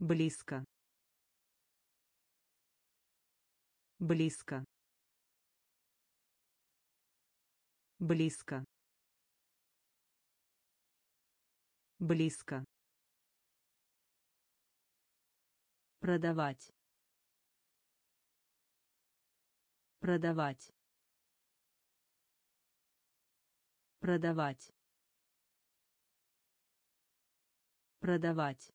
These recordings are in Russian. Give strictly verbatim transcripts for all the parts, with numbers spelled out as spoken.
близко, близко, близко, близко, продавать, продавать, продавать, продавать,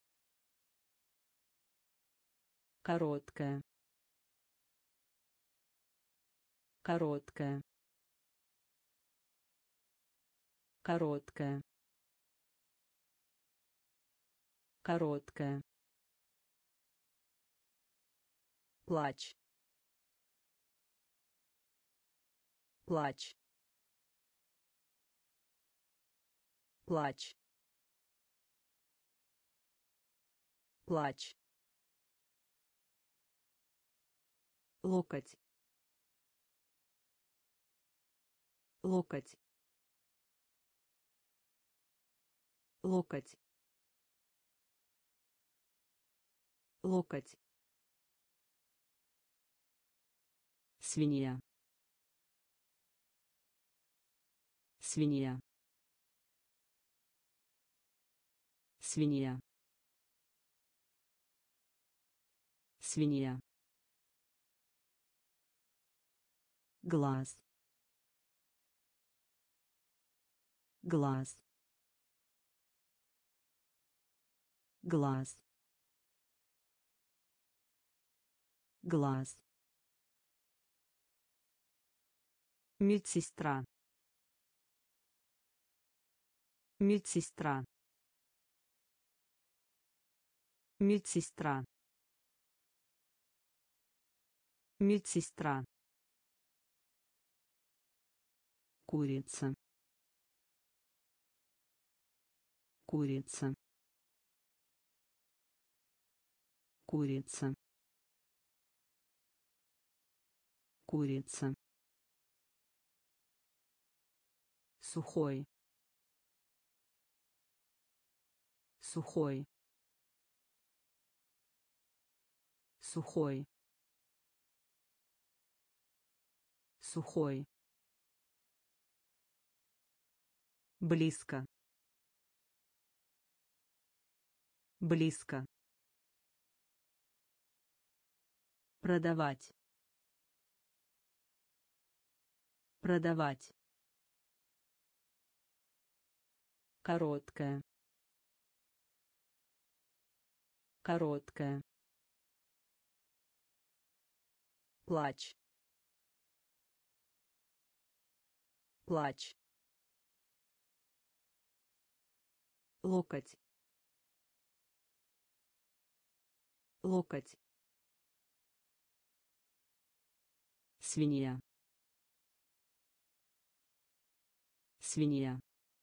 короткая, короткая, короткая, короткая, плач, плач, плач, плач, локоть, локоть, локоть, локоть, свинья, свинья, свинья, свинья, глаз, глаз, глаз, глаз, медсестра, медсестра, медсестра, медсестра, курица, курица, курица, курица, сухой, сухой, сухой, сухой, близко, близко, продавать, продавать, короткая, короткая, плач, плач, локоть, локоть, свинья, свинья,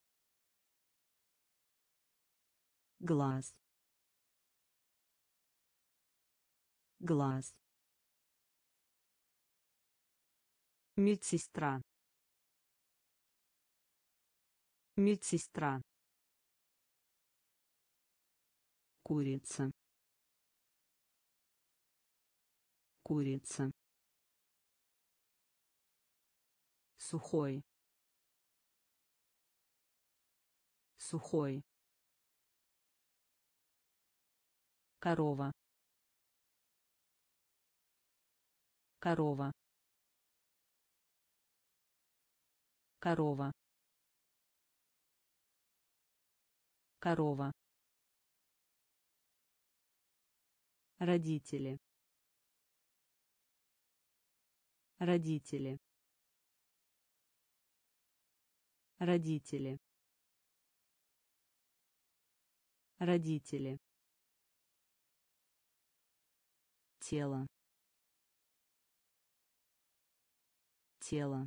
глаз, глаз, медсестра, медсестра, курица, курица, сухой, сухой, корова, корова, корова, корова, родители, родители, родители, родители, тело, тело,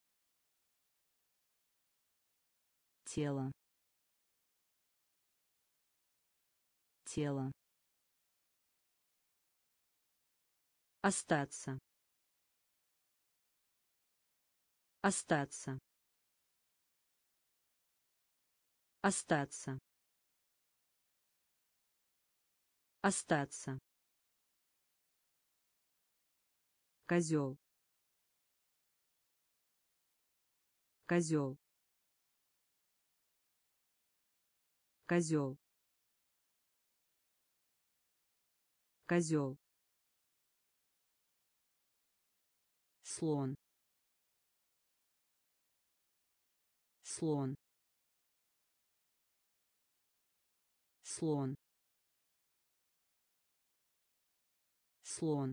тело, тело, остаться, остаться, остаться, Остаться. Козел. Козел. Козел. Козел. Слон. Слон. Слон. Слон.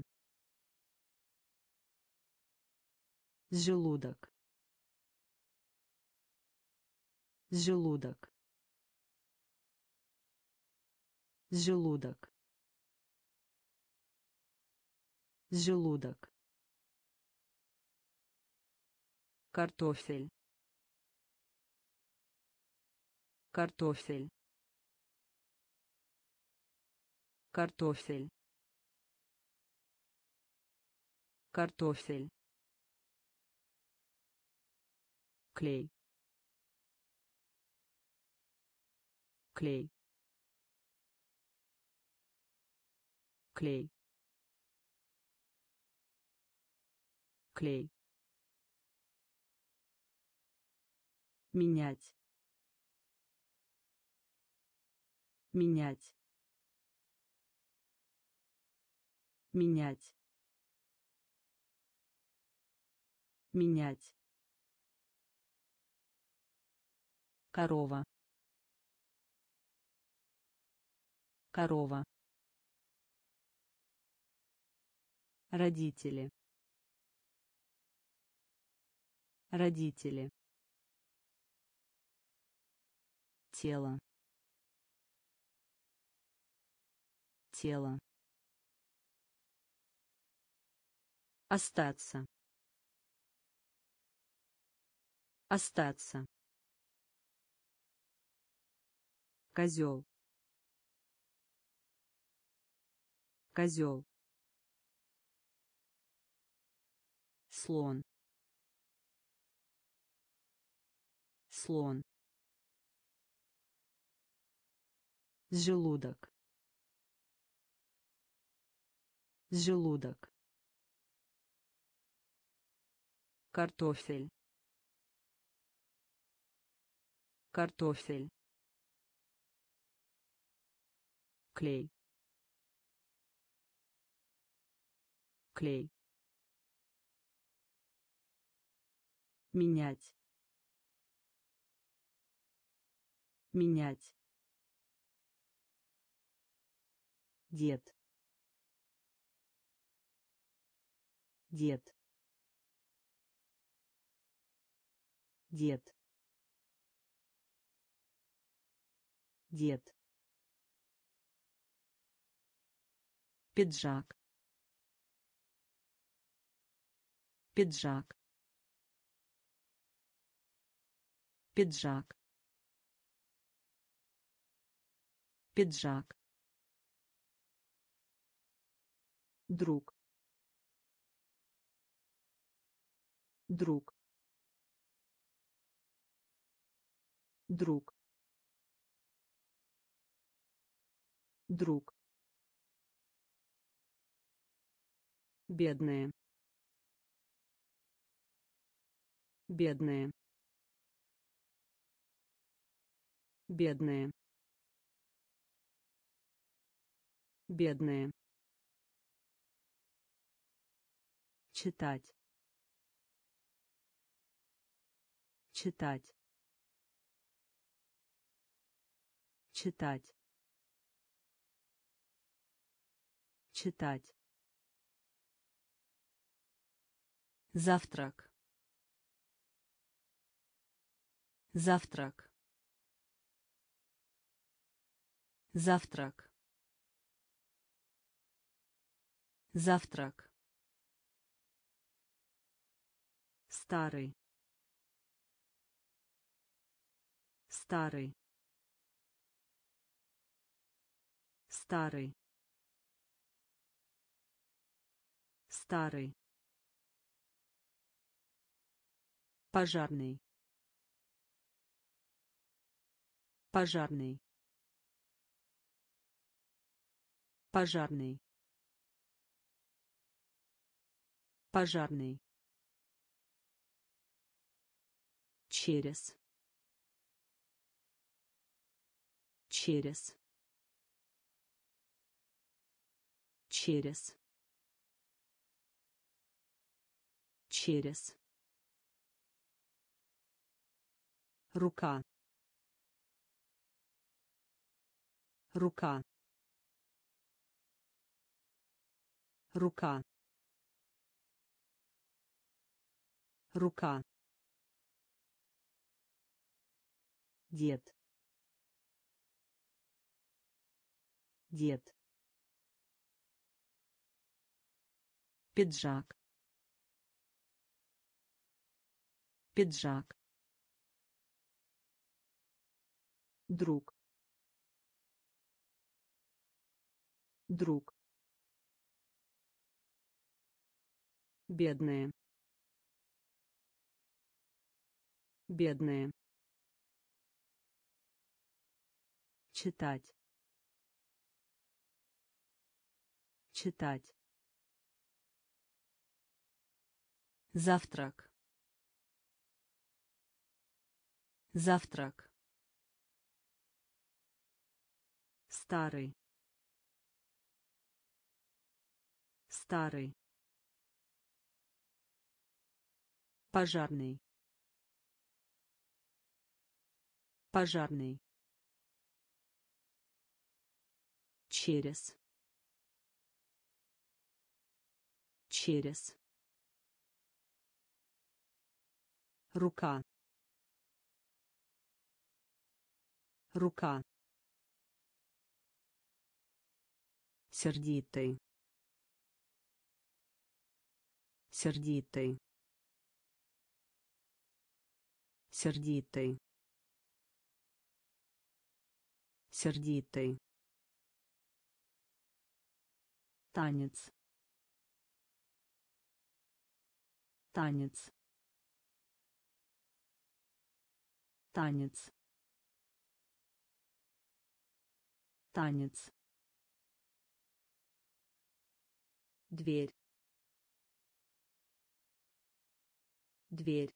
Желудок. Желудок. Желудок. Желудок. Картофель. Картофель. Картофель. Картофель. Клей. Клей. Клей. Клей. Менять. Менять. Менять. Менять. Корова. Корова. Родители. Родители. Тело. Тело. Остаться. Остаться. Козел. Козел. Слон. Слон. Желудок. Желудок. Картофель. Картофель. Клей. Клей. Менять. Менять. Дед. Дед. Дед. Дед. Пиджак. Пиджак. Пиджак. Пиджак. Друг. Друг. Друг. Друг. Бедные. Бедные. Бедные. Бедные. Читать. Читать. Читать. Читать. Завтрак. Завтрак. Завтрак. Завтрак. Старый. Старый. Старый. Старый. Пожарный. Пожарный. пожарный, пожарный, через, через, через, через, рука, рука, рука, рука, дед, дед, пиджак, пиджак, друг, друг, бедные, бедные, читать, читать, завтрак, завтрак, старый, старый, пожарный, пожарный, через, через, рука, рука, сердитый, сердитый, сердитый, сердитый, танец, танец, танец, танец, дверь, дверь,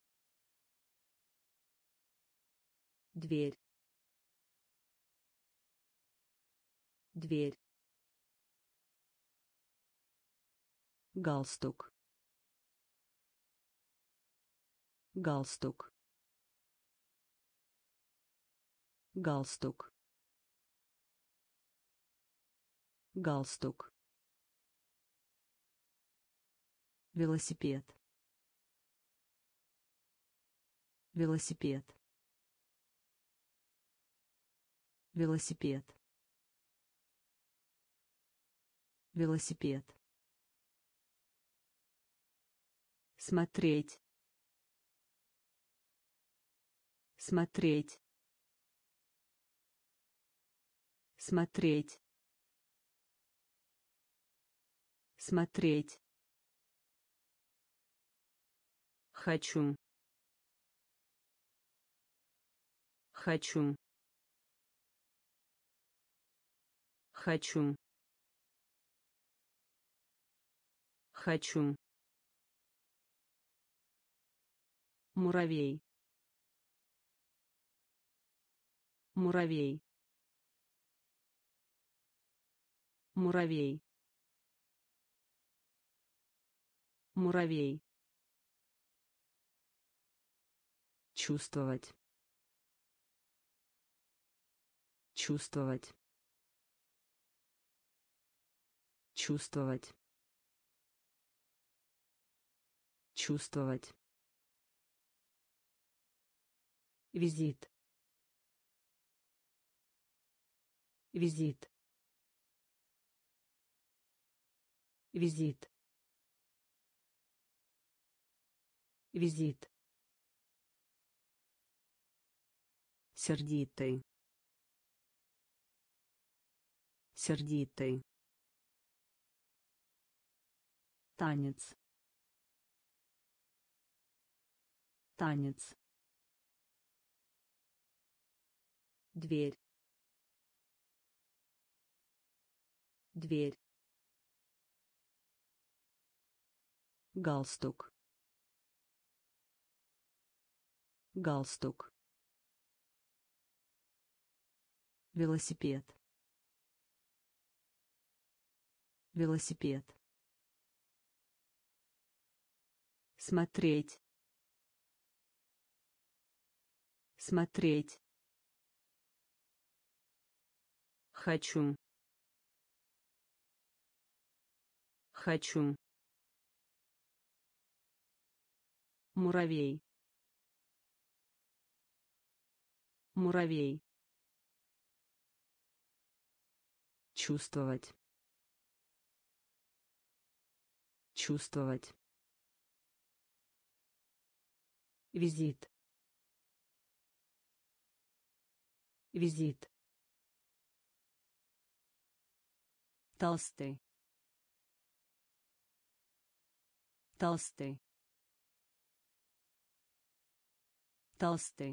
дверь, дверь, галстук, галстук, галстук, галстук, велосипед, велосипед, велосипед, велосипед, смотреть, смотреть, смотреть, смотреть, хочу, хочу, хочу, хочу, муравей, муравей, муравей, муравей, чувствовать, чувствовать, чувствовать, чувствовать, визит, визит, визит, визит, сердитый, сердитый, танец, танец, дверь, дверь, галстук, галстук, велосипед, велосипед, смотреть, смотреть, хочу, хочу, муравей, муравей, чувствовать, чувствовать, визит, визит, толстый, толстый, толстый,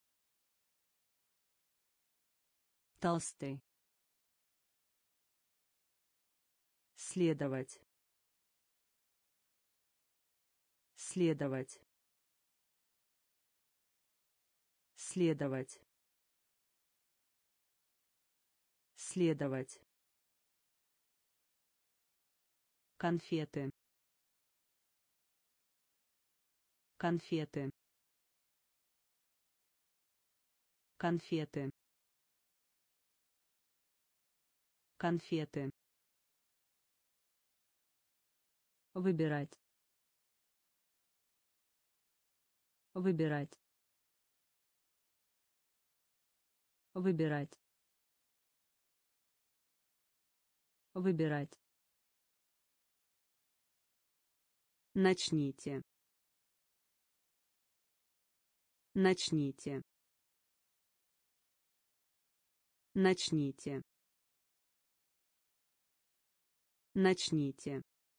толстый, следовать, следовать, следовать, следовать, конфеты, конфеты, конфеты, конфеты, выбирать, выбирать, выбирать, выбирать, начните, начните, начните, начните,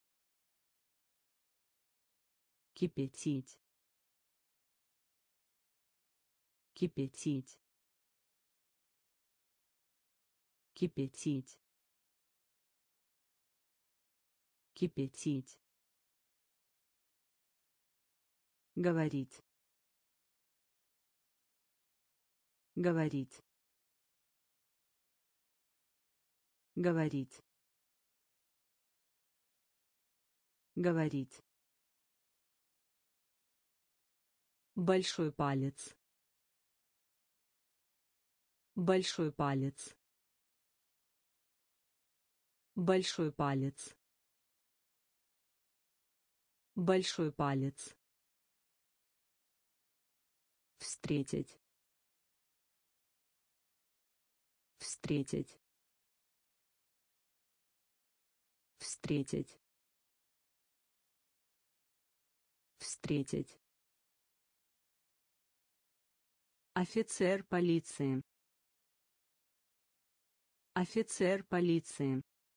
кипятить, кипятить, кипятить, кипятить, говорить, говорить, говорить, говорить, большой палец, большой палец, большой палец, большой палец, встретить, встретить, встретить, встретить, офицер полиции, офицер полиции,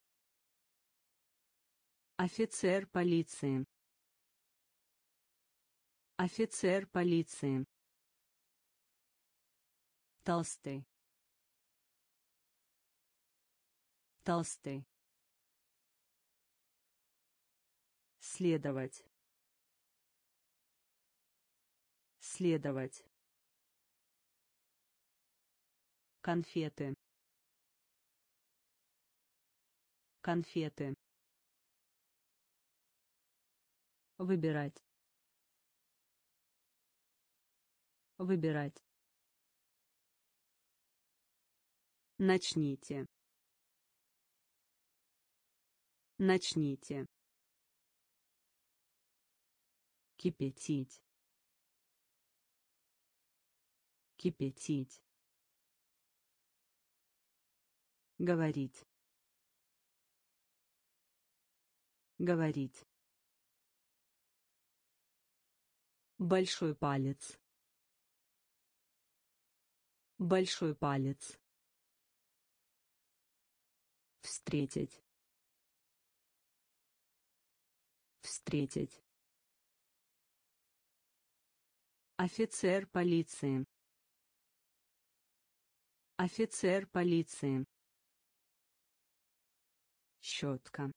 офицер полиции, офицер полиции, толстый, толстый, следовать, следовать, конфеты, конфеты, выбирать, выбирать, начните, начните, кипятить, кипятить, говорить, говорить, большой палец, большой палец, встретить, встретить, офицер полиции, офицер полиции, щетка,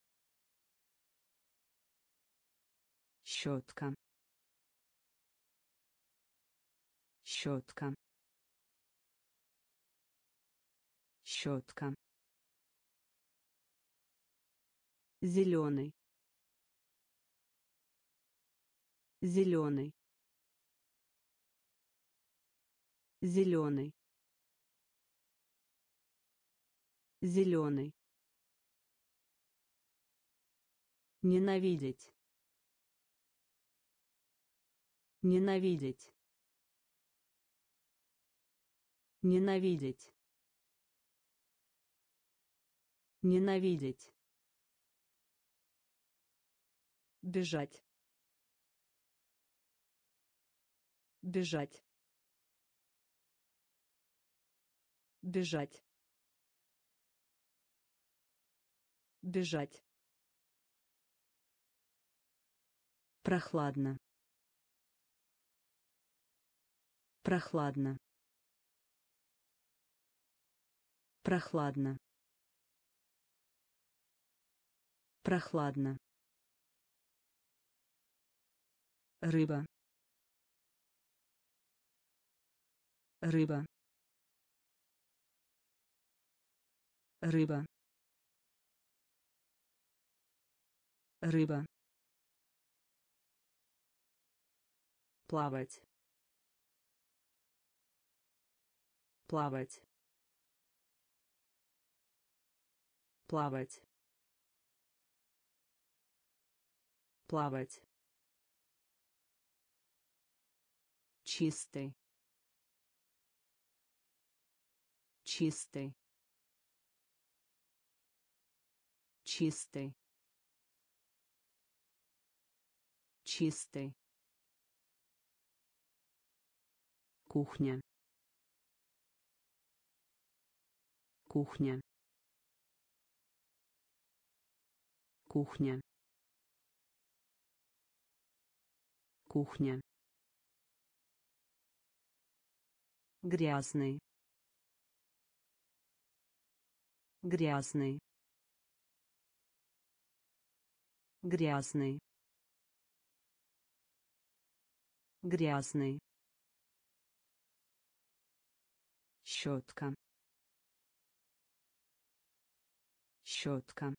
щетка, щетка, щетка, зеленый, зеленый, зеленый, зеленый, ненавидеть, ненавидеть, ненавидеть, ненавидеть, бежать, бежать, бежать, бежать, прохладно, прохладно, прохладно, прохладно, рыба, рыба, рыба, рыба, плавать, плавать, плавать, плавать, чистый, чистый, чистый, чистый, кухня, кухня, кухня, кухня, грязный, грязный, грязный, грязный, щетка, щетка,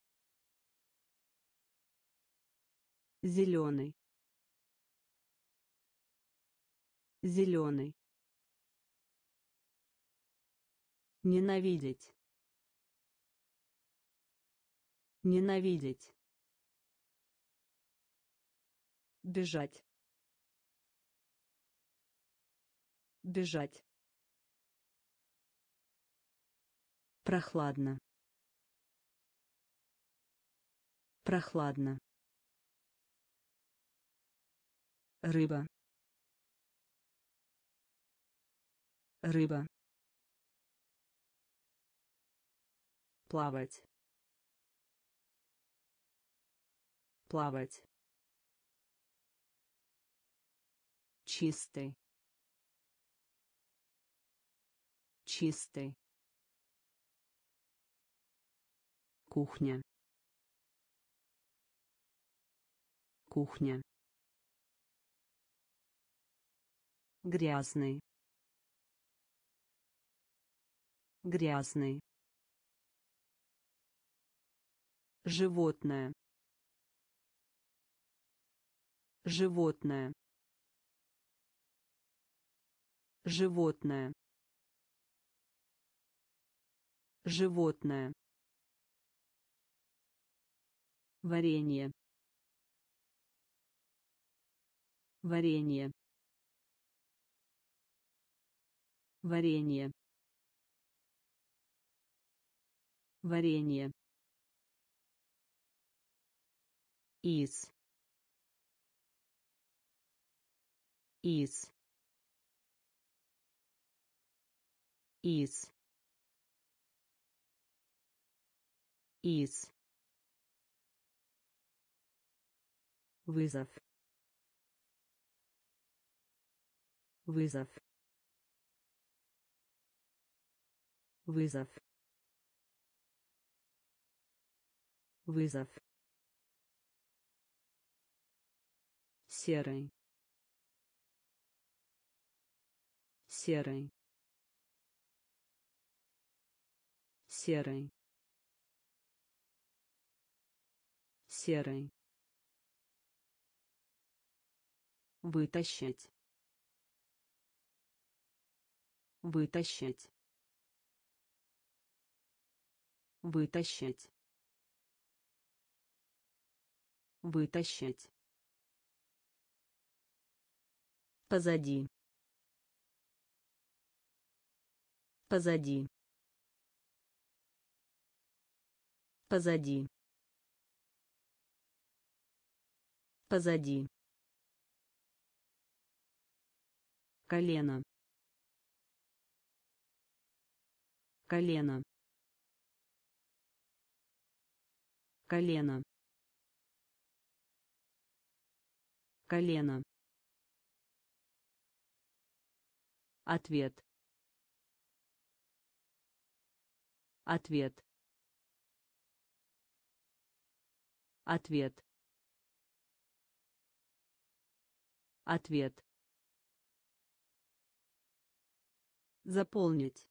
зеленый, зеленый, ненавидеть, ненавидеть, бежать, бежать, прохладно, прохладно, рыба, рыба, плавать, плавать, чистый, чистый, кухня, кухня, грязный, грязный, животное, животное, животное, животное, варенье, варенье, варенье, варенье, из, из, из, из, вызов, вызов, вызов, вызов, серый, серый, серый, серый, вытащить, вытащить, вытащить, вытащить, позади, позади, позади, позади, колено, колено, колено, колено, ответ, ответ, ответ, ответ, заполнить,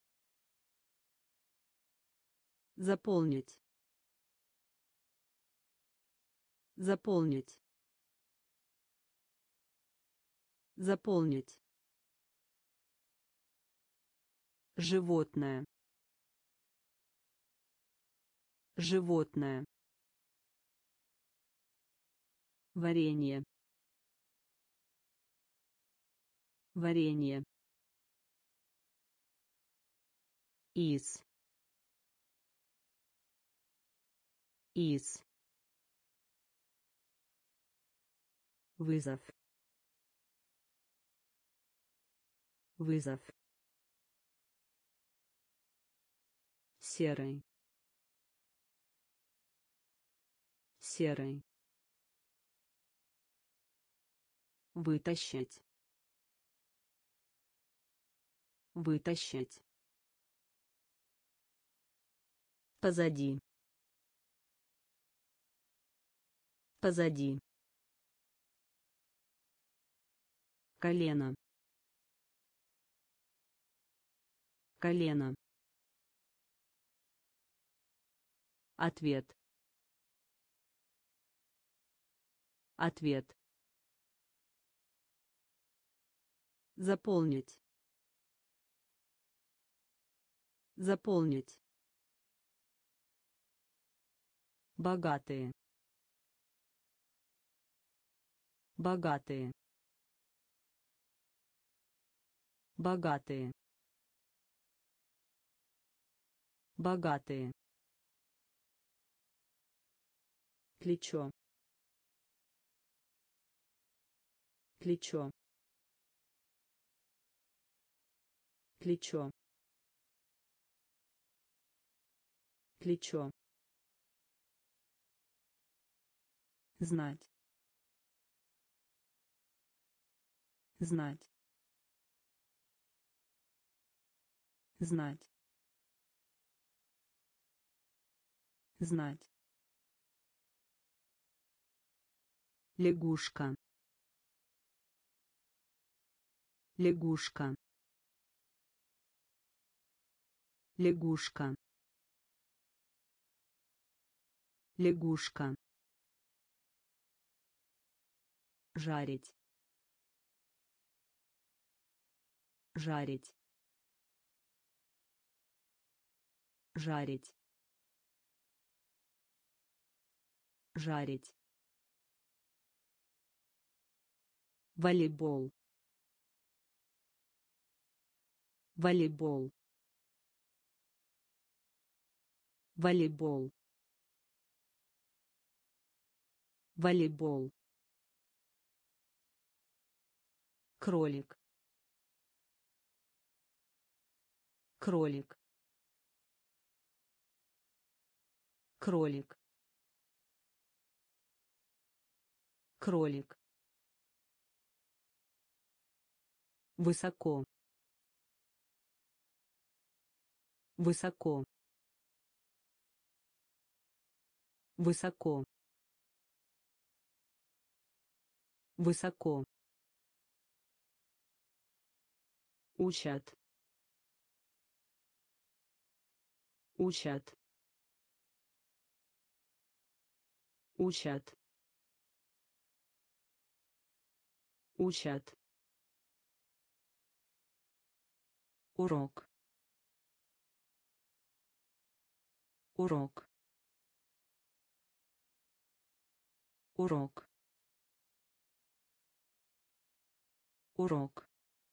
заполнить, заполнить, заполнить, животное, животное, варенье, варенье, из, из, вызов, вызов, серый, серый, вытащить, вытащить, позади, позади, колено, колено, ответ, ответ, заполнить, заполнить, богатые, богатые, богатые, богатые, плечо, плечо, плечо, плечо, знать, знать, знать, знать, лягушка, лягушка, лягушка, лягушка, жарить, жарить, жарить, жарить, волейбол, волейбол, волейбол, волейбол, кролик, кролик, кролик, кролик, высоко, высоко, Высоко. Высоко. Учат. Учат. Учат. Учат. Урок. Урок. Урок. Урок.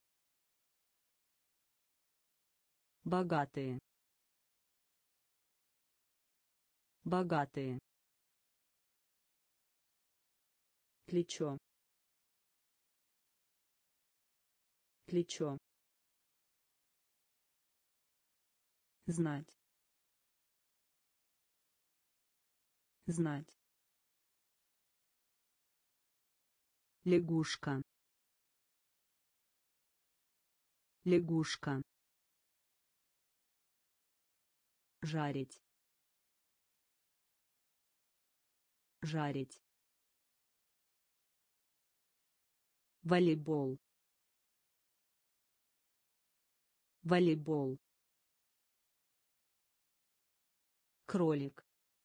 Богатые. Богатые. Плечо. Плечо. Знать. Знать. Лягушка. Лягушка. Жарить. Жарить. Волейбол. Волейбол. Кролик.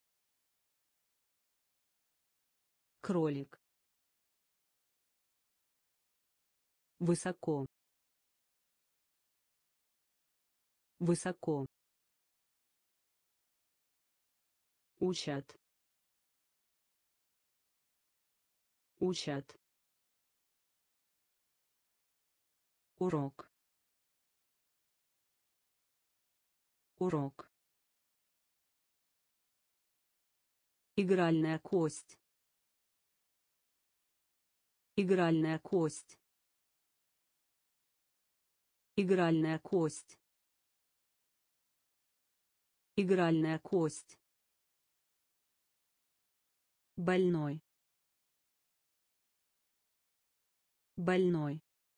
Кролик. Высоко. Высоко. Учат. Учат. Урок. Урок. Игральная кость. Игральная кость. Игральная кость. Игральная кость. Больной. Больной.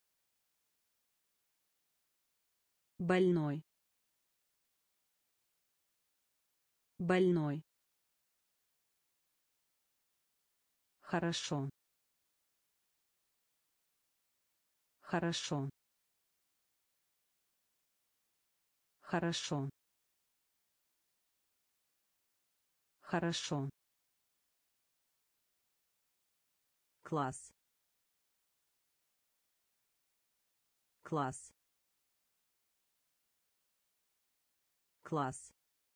Больной. Больной. Хорошо. Хорошо. Хорошо. Хорошо. Класс. Класс. Класс.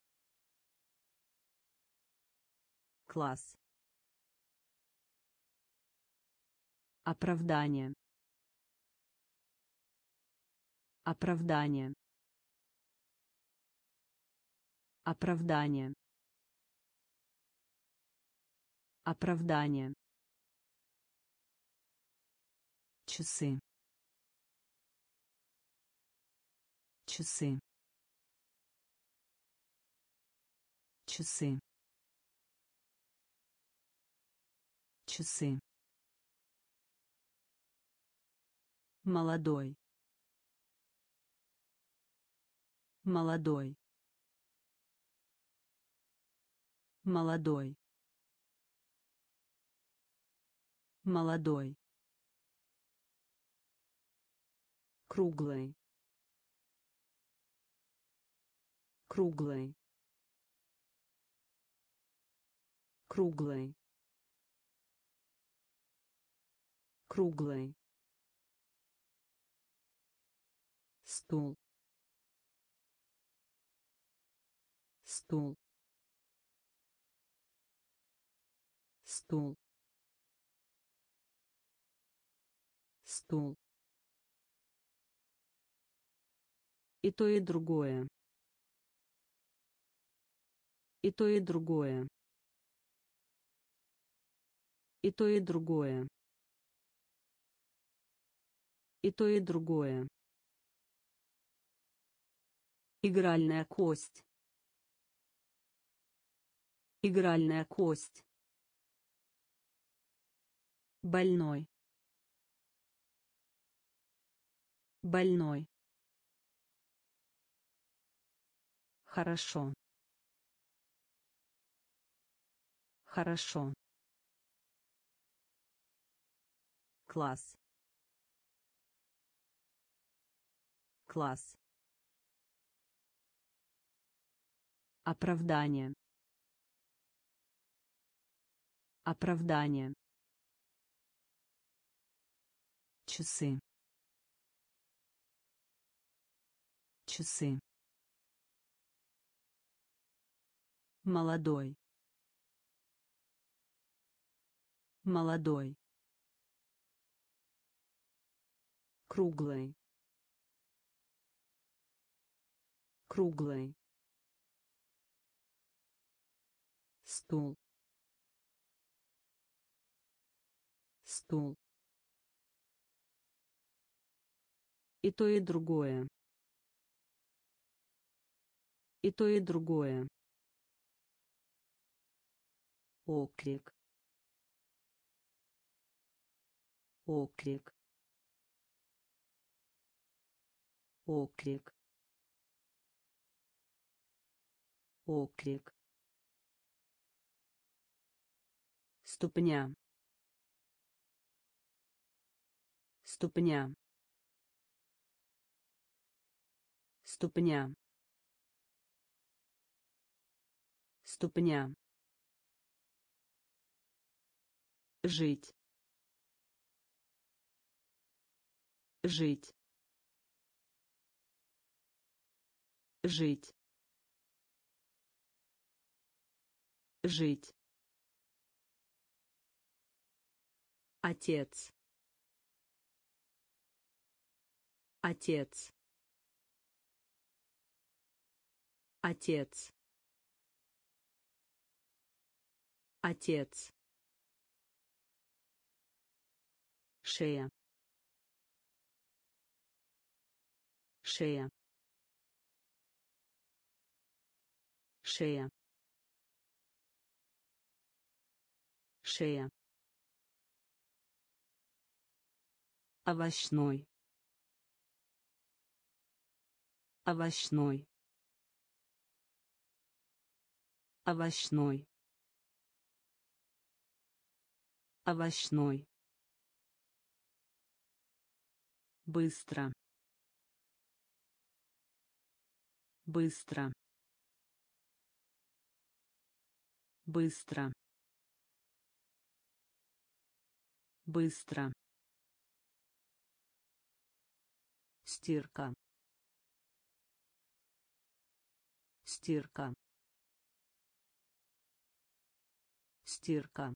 Класс. Оправдание. Оправдание. Оправдание. Оправдание. Часы. Часы. Часы. Часы. Молодой. Молодой. Молодой. Молодой. Круглый. Круглый. Круглый. Круглый. Стул. Стул. Стул. Стул. И то, и другое. И то, и другое. И то, и другое. И то, и другое. Игральная кость. Игральная кость. Больной. Больной. Хорошо. Хорошо. Класс. Класс. Оправдание. Оправдание. Часы. Часы. Молодой. Молодой. Круглый. Круглый. Стул. Стул. И то, и другое. И то, и другое. Оклик. Оклик. Оклик. Оклик. Ступня. Ступня. Ступня. Ступня. Жить. Жить. Жить. Жить. Отец. Отец. Отец. Отец. Шея. Шея. Шея. Шея. Овощной. Овощной. Овощной. Овощной. Быстро. Быстро. Быстро. Быстро. Стирка. Стирка. Стирка.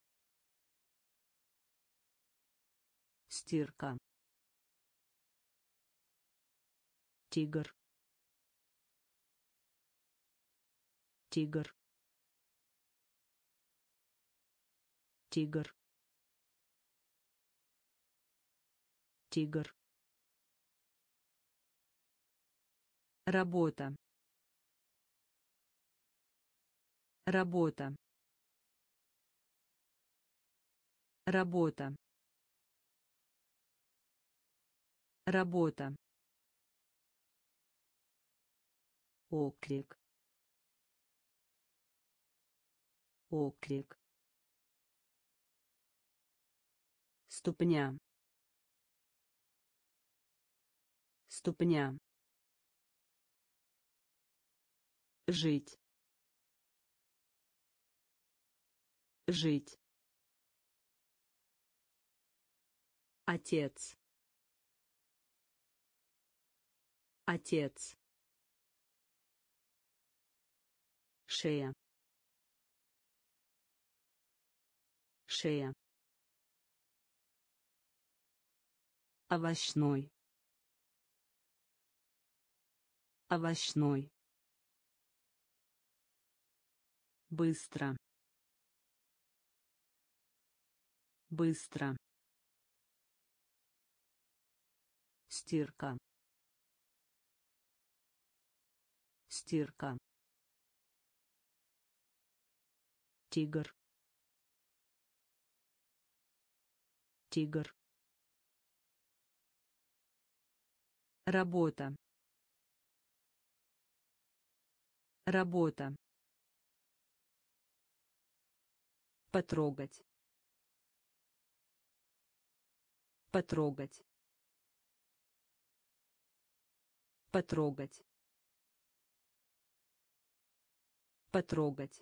Стирка. Тигр. Тигр. Тигр. Тигр. Работа. Работа. Работа. Работа. Оклик. Оклик. Ступня. Ступня. Жить. Жить. Отец. Отец. Шея. Шея. Овощной. Овощной. Быстро. Быстро. Стирка. Стирка. Тигр. Тигр. Работа. Работа. Потрогать. Потрогать. Потрогать. Потрогать.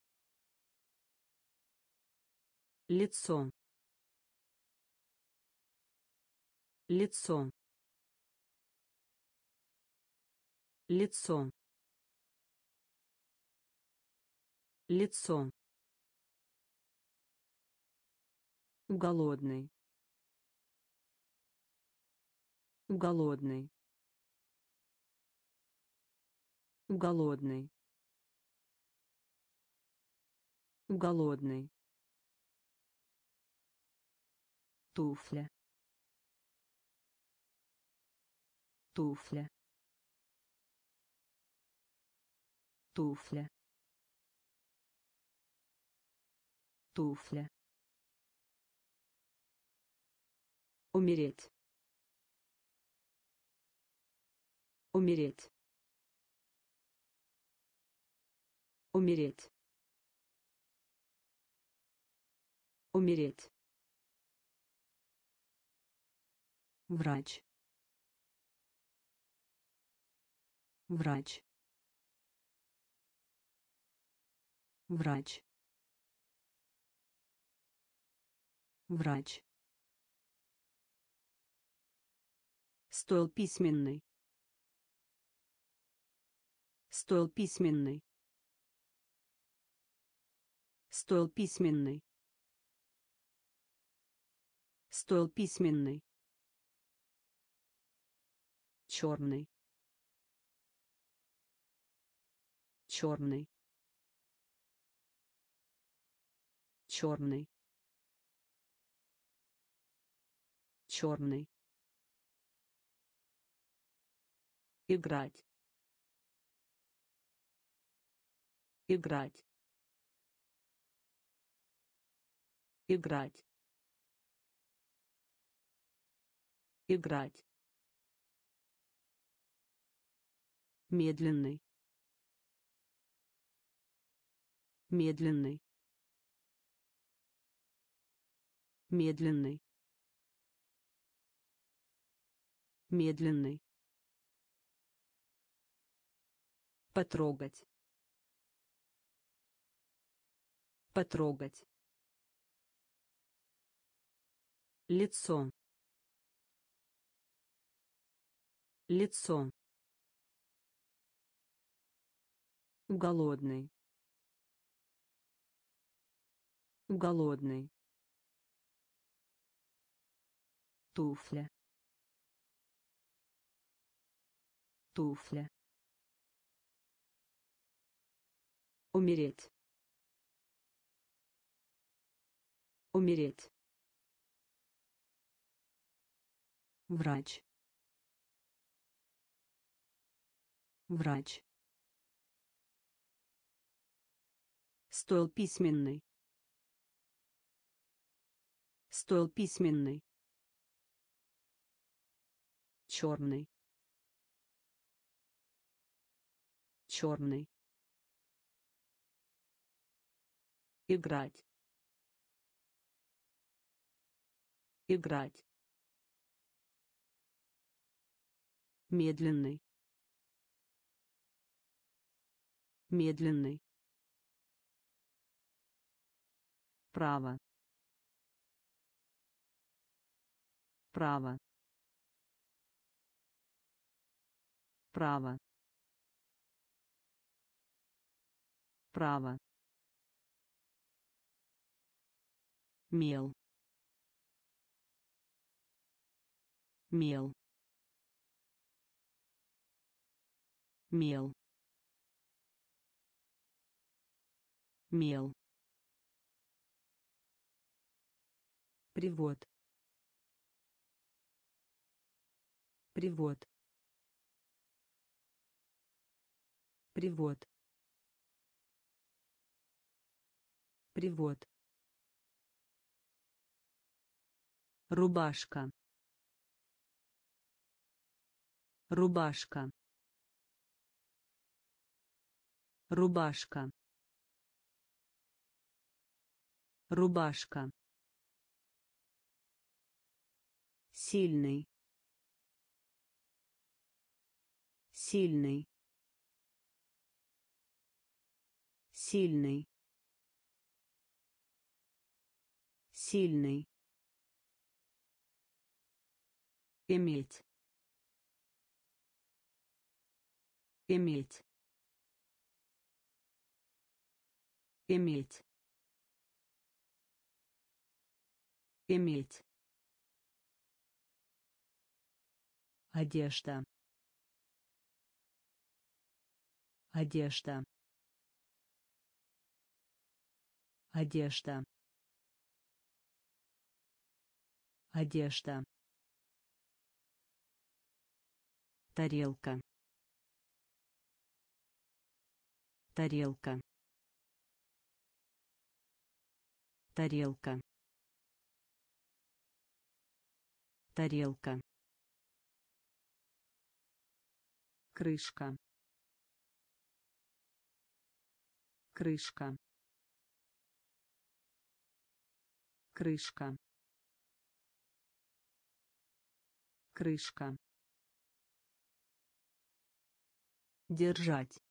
Лицо. Лицо. Лицо. Лицо. Голодный. Голодный. Голодный. Голодный. Туфля. Туфля. Туфля. Туфля. Умереть. Умереть. Умереть. Умереть. Врач. Врач. Врач. Врач. Стол письменный. Стол письменный. Стол письменный. Стол письменный. Черный. Черный. Черный. Черный. Играть. Играть. Играть. Играть. Медленный. Медленный. Медленный. Медленный. Потрогать. Потрогать. Лицо. Лицо. Голодный. Голодный. Туфля. Туфля. Умереть. Умереть. Врач. Врач. Стол письменный. Стол письменный. Черный. Черный. Играть. Играть. Медленный. Медленный. Право. Право. Право. Право. Мел. Мел. Мел. Мел. Привод. Привод. Привод. Привод. Рубашка. Рубашка. Рубашка. Рубашка. Сильный. Сильный. Сильный. Сильный. Иметь. Иметь. Иметь. Иметь. Одежда. Одежда. Одежда. Одежда. Тарелка. Тарелка. Тарелка. Тарелка. Крышка. Крышка. Крышка. Крышка. Держать.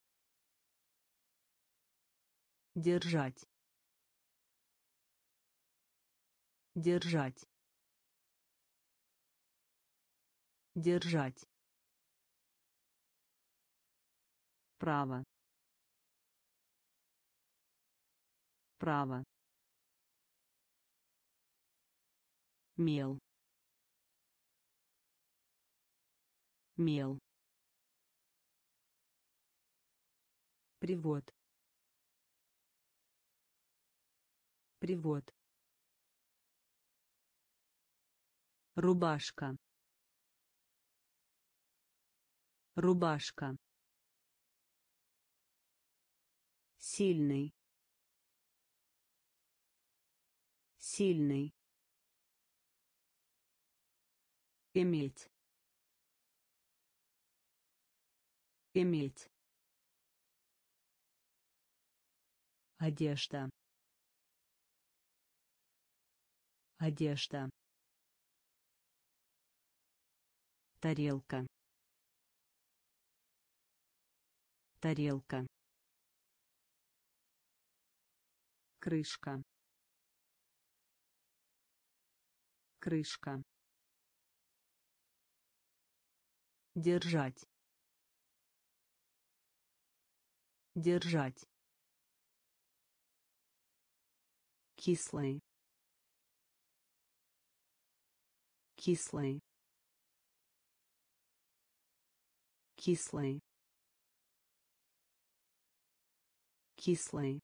Держать. Держать. Держать. Право. Право. Мел. Мел. Привод. Привод. Рубашка. Рубашка. Сильный. Сильный. Иметь. Иметь. Одежда. Одежда. Тарелка. Тарелка. Крышка. Крышка. Держать. Держать. Кислый. Кислый. Кислый. Кислый.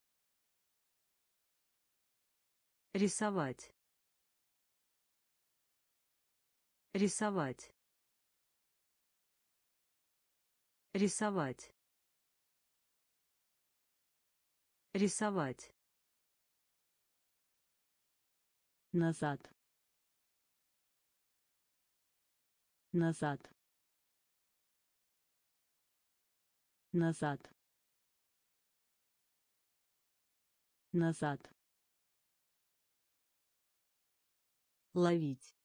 Рисовать. Рисовать. Рисовать. Рисовать. Назад. Назад. Назад. Назад. Ловить.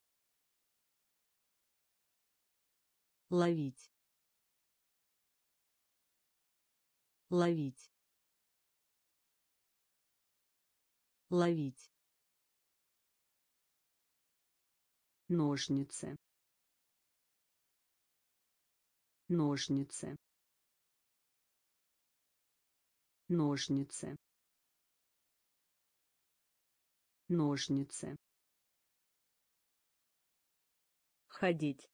Ловить. Ловить. Ловить. Ножницы. Ножницы. Ножницы. Ножницы. Ходить.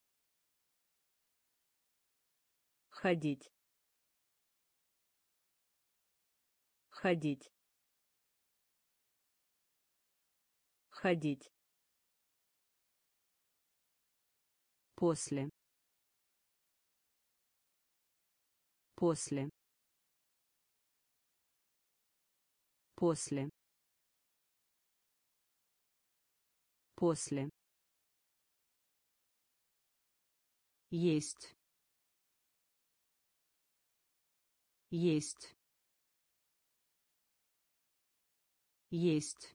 Ходить. Ходить. Ходить. После. После. После. После. Есть. Есть. Есть.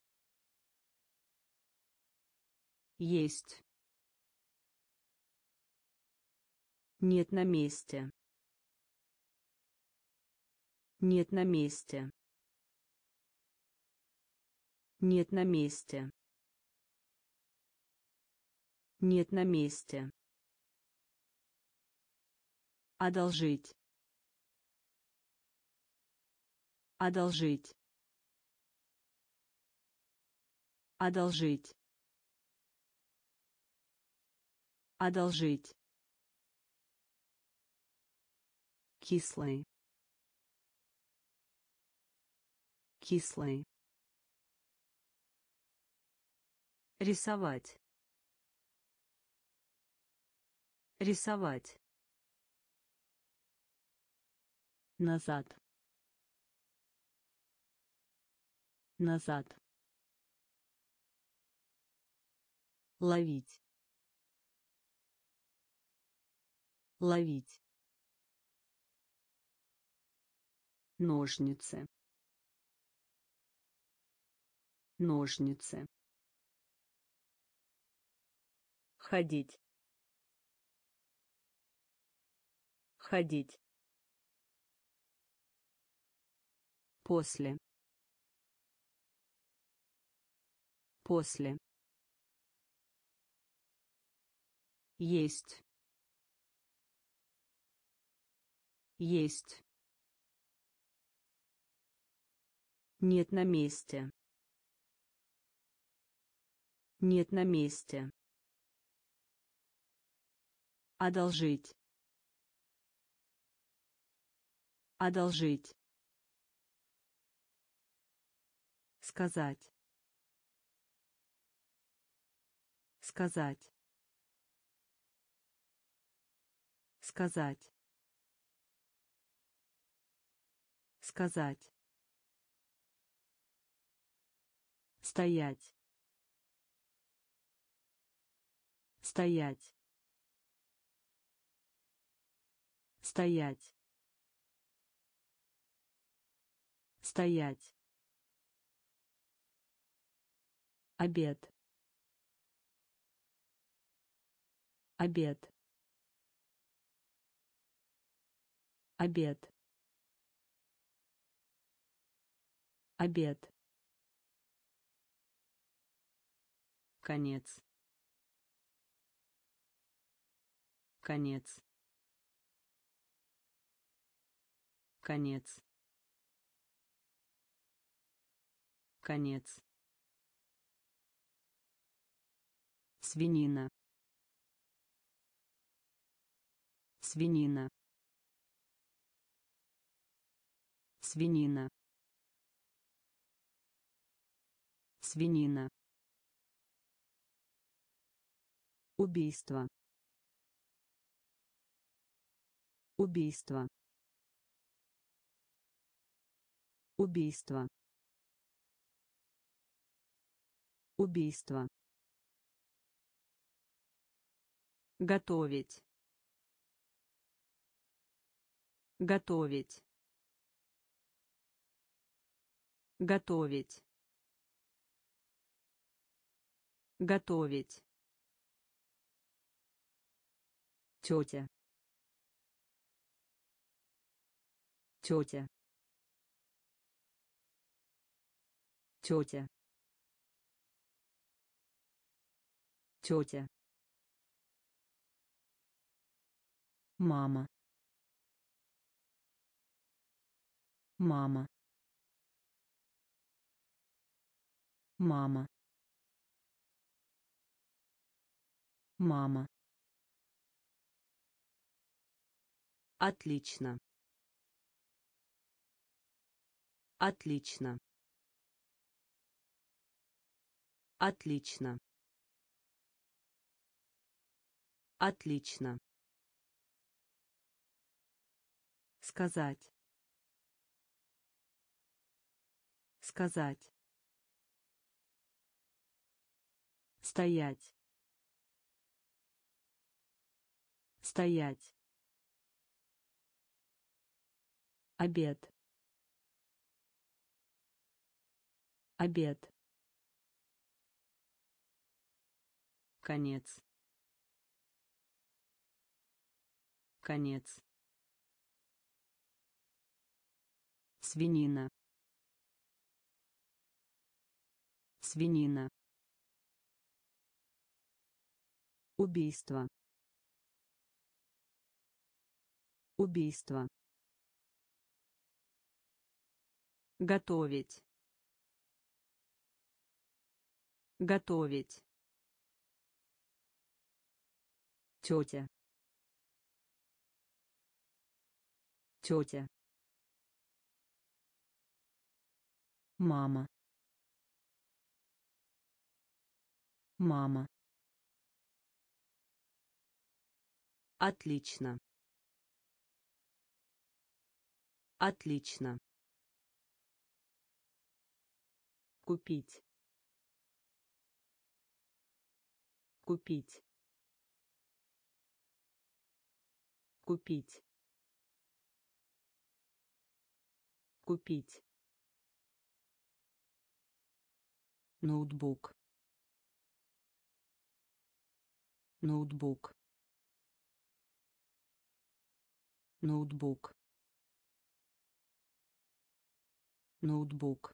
Есть. Нет на месте. Нет на месте. Нет на месте. Нет на месте. Одолжить. Одолжить. Одолжить. Одолжить. Кислый. Кислый. Рисовать. Рисовать. Назад. Назад. Ловить. Ловить. Ножницы. Ножницы. Ходить. Ходить. После. После. Есть. Есть. Нет на месте. Нет на месте. Одолжить. Одолжить. Сказать. Сказать. Сказать. Сказать. Стоять. Стоять. Стоять. Стоять. Обед. Обед. Обед. Обед. Конец. Конец. Конец. Конец. Свинина. Свинина. Свинина. Свинина. Убийство. Убийство. Убийство. Убийство. Готовить. Готовить. Готовить. Готовить. Тетя. Тетя. Тетя. Тетя. Мама. Мама. Мама. Мама. Отлично. Отлично. Отлично. Отлично. Сказать. Сказать. Стоять. Стоять. Обед. Обед. Конец. Конец. Свинина. Свинина. Убийство. Убийство. Готовить. Готовить. Тетя. Тетя. Мама. Мама. Отлично. Отлично. Купить. Купить. Купить. Купить. Ноутбук. Ноутбук. Ноутбук. Ноутбук.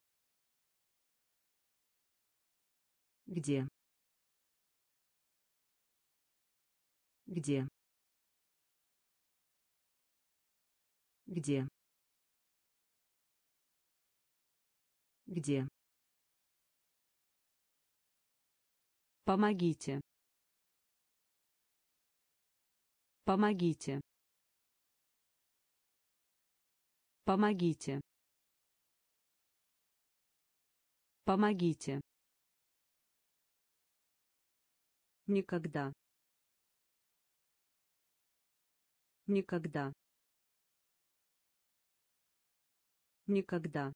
Где? Где? Где? Где? Помогите. Помогите. Помогите. Помогите. Никогда. Никогда. Никогда.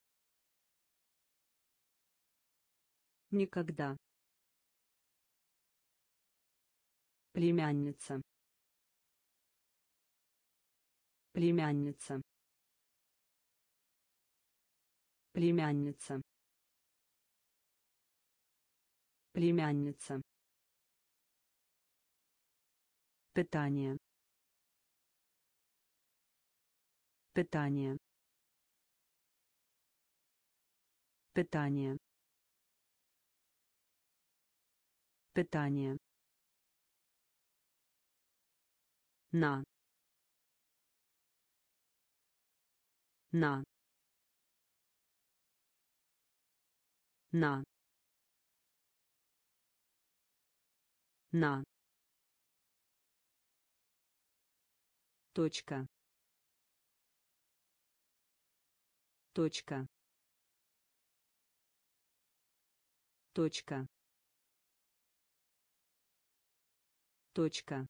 Никогда. Племянница. Племянница. Племянница. Племянница. Питание. Питание. Питание. Питание. На. На. На. На. Точка. Точка. Точка. Точка.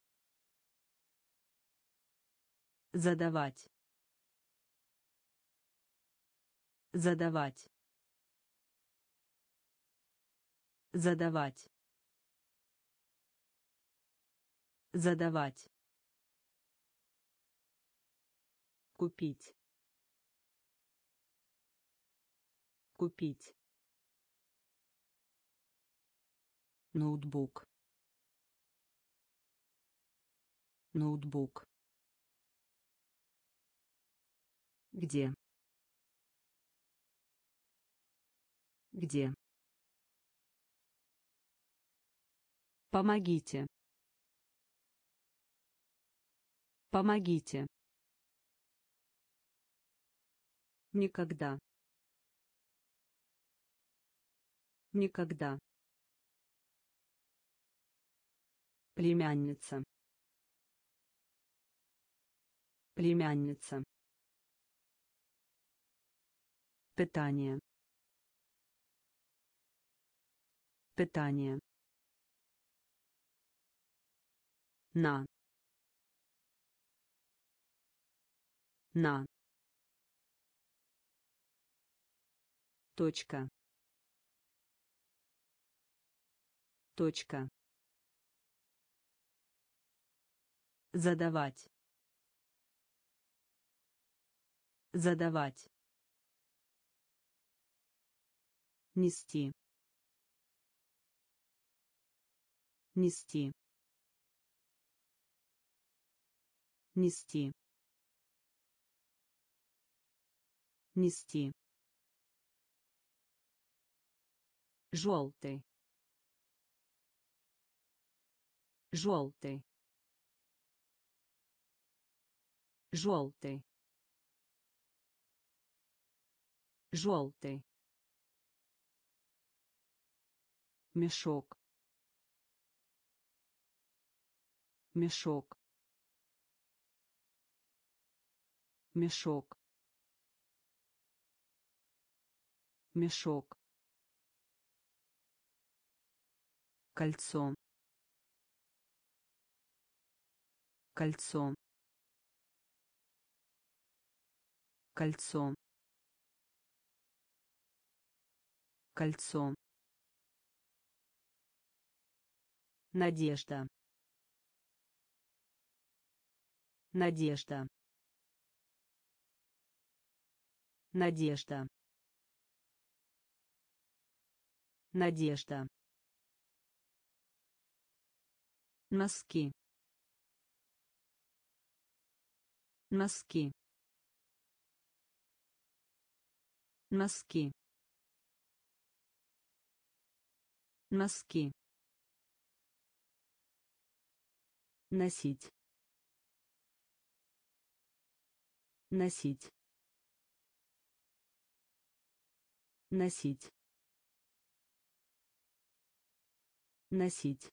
Задавать. Задавать. Задавать. Задавать. Купить. Купить. Ноутбук. Ноутбук. Где? Где? Помогите. Помогите. Никогда. Никогда. Племянница. Племянница. Питание. Питание. На. На. Точка. Точка. Задавать. Задавать. нести, нести, нести, нести, желтый, желтый, желтый, желтый, мешок, мешок, мешок, мешок, кольцо, кольцо, кольцо, кольцо, надежда, надежда, надежда, надежда, носки, носки, носки, носки, носить, носить, носить, носить,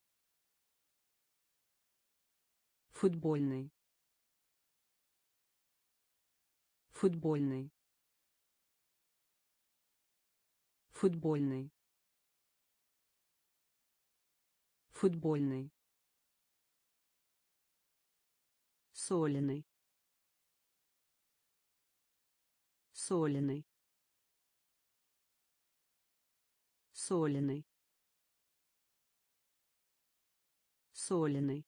футбольный, футбольный, футбольный, футбольный, соленый, соленый, соленый, соленый,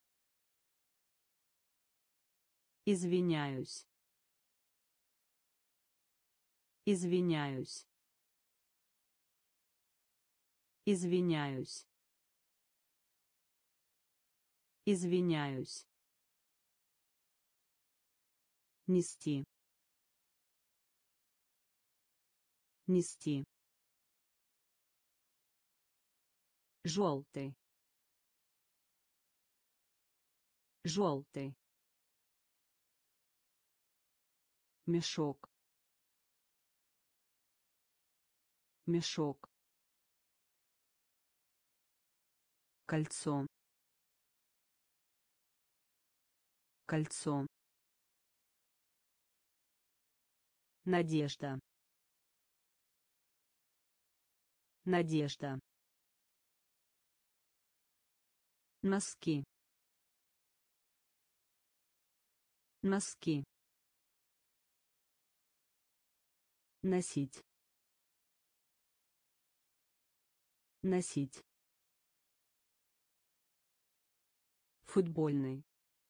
извиняюсь, извиняюсь, извиняюсь, извиняюсь, нести, нести, желтый, желтый, мешок, мешок, кольцо, кольцо, надежда, надежда, носки, носки, носить, носить, футбольный,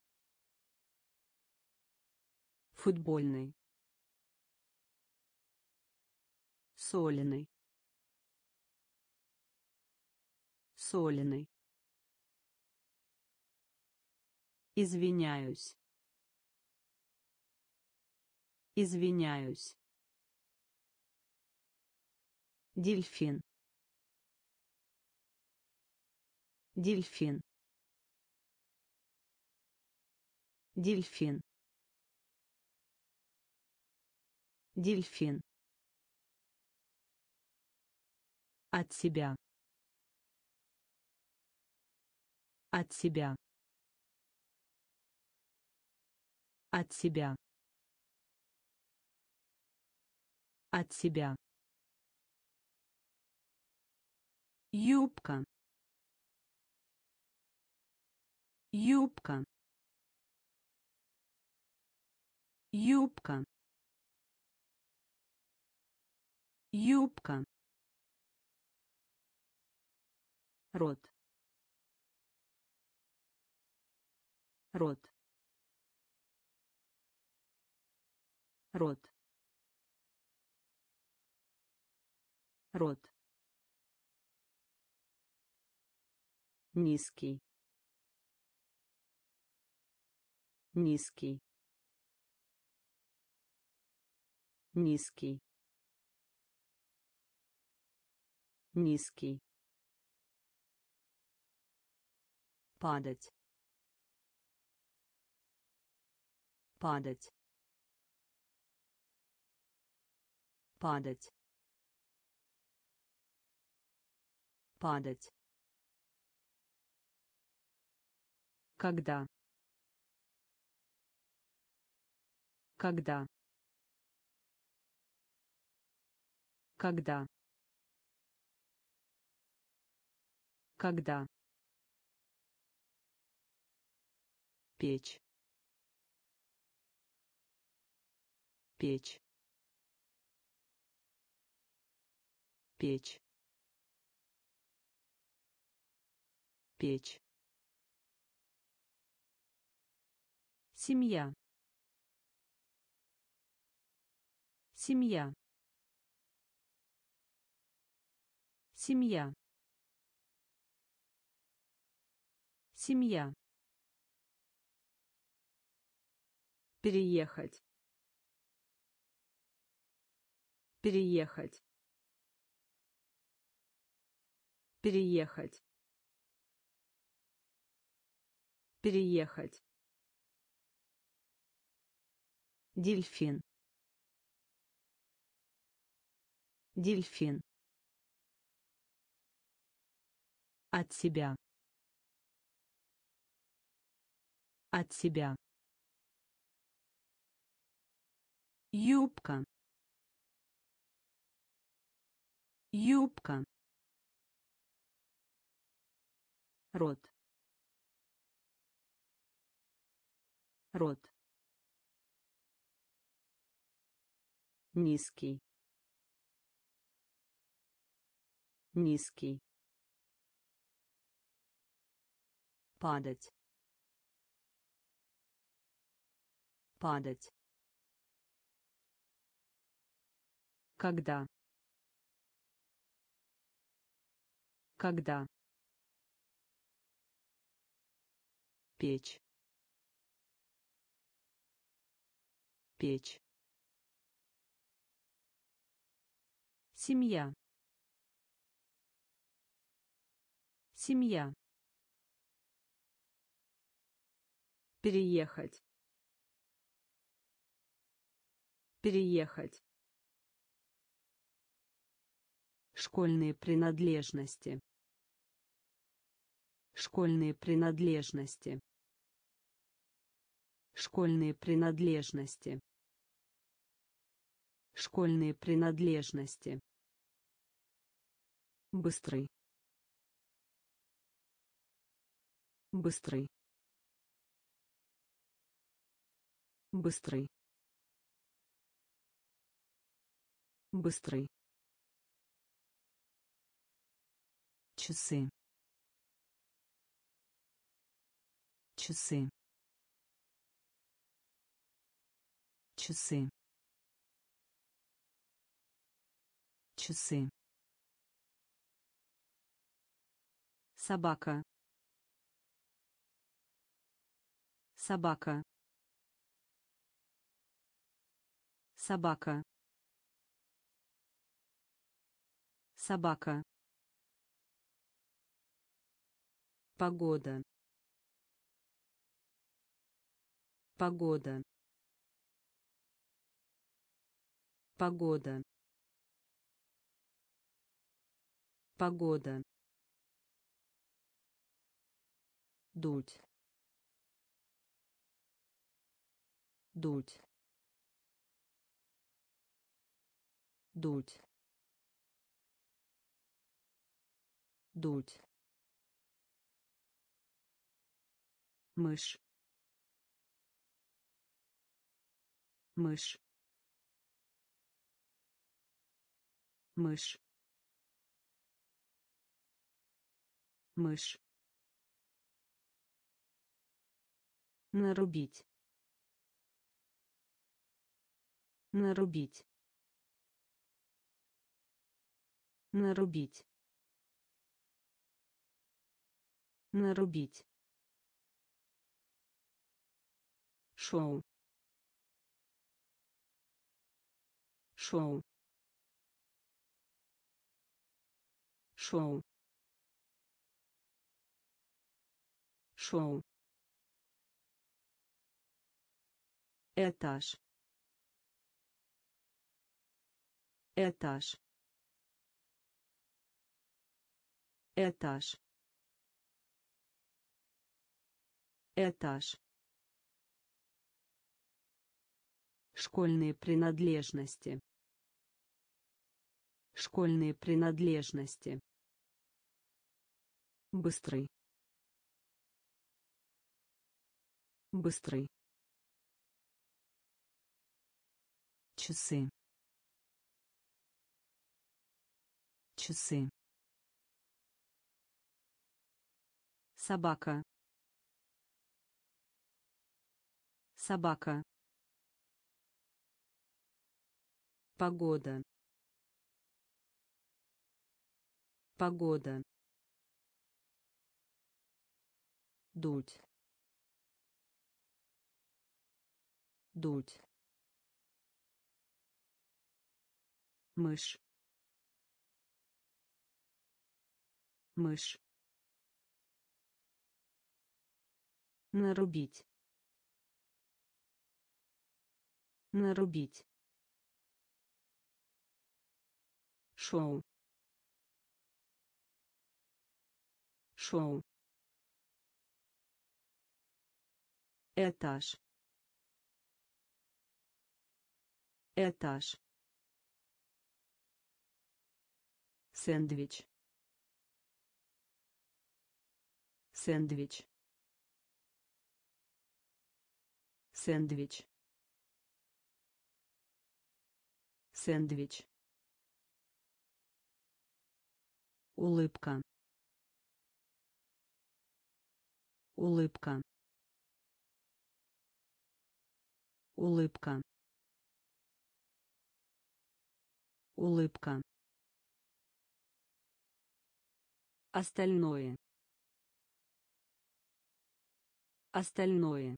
футбольный, соленый, соленый, извиняюсь, извиняюсь, дельфин, дельфин, дельфин, дельфин, от себя, от себя, от себя, от себя, юбка, юбка, юбка, юбка, рот, рот, рот, рот, низкий, низкий, низкий, низкий, падать, падать, падать, падать. Когда. Когда. Когда. Когда. Печь. Печь. Печь. Печь. Семья. Семья. Семья. Семья. Переехать. Переехать. Переехать. Переехать. Дельфин. Дельфин. От себя. От себя. Юбка. Юбка. Рот. Рот. Низкий. Низкий. Падать. Падать. Когда. Когда. Печь. Печь. Семья. Семья. Переехать. Переехать. Школьные принадлежности. Школьные принадлежности. Школьные принадлежности. Школьные принадлежности. Быстрый. Быстрый. Быстрый. Быстрый. Часы. Часы. Часы. Часы. Собака. Собака. Собака. Собака. Погода. Погода. Погода. Погода. Дуть. Дуть. Дуть. Дуть. Мышь. Мышь. Мышь. Мышь. Нарубить. Нарубить. Нарубить. Нарубить. Шоу. Шоу. Шоу. Шоу. Этаж. Этаж. Этаж. Этаж. Школьные принадлежности. Школьные принадлежности. Быстрый. Быстрый. Часы. Часы. Собака. Собака. Погода. Погода. Дуть. Дуть. Мышь. Мышь. Нарубить. Нарубить. Шоу. Шоу. Этаж. Этаж. Сэндвич. Сэндвич. Сэндвич. Сэндвич. Улыбка. Улыбка. Улыбка. Улыбка. Остальное. Остальное.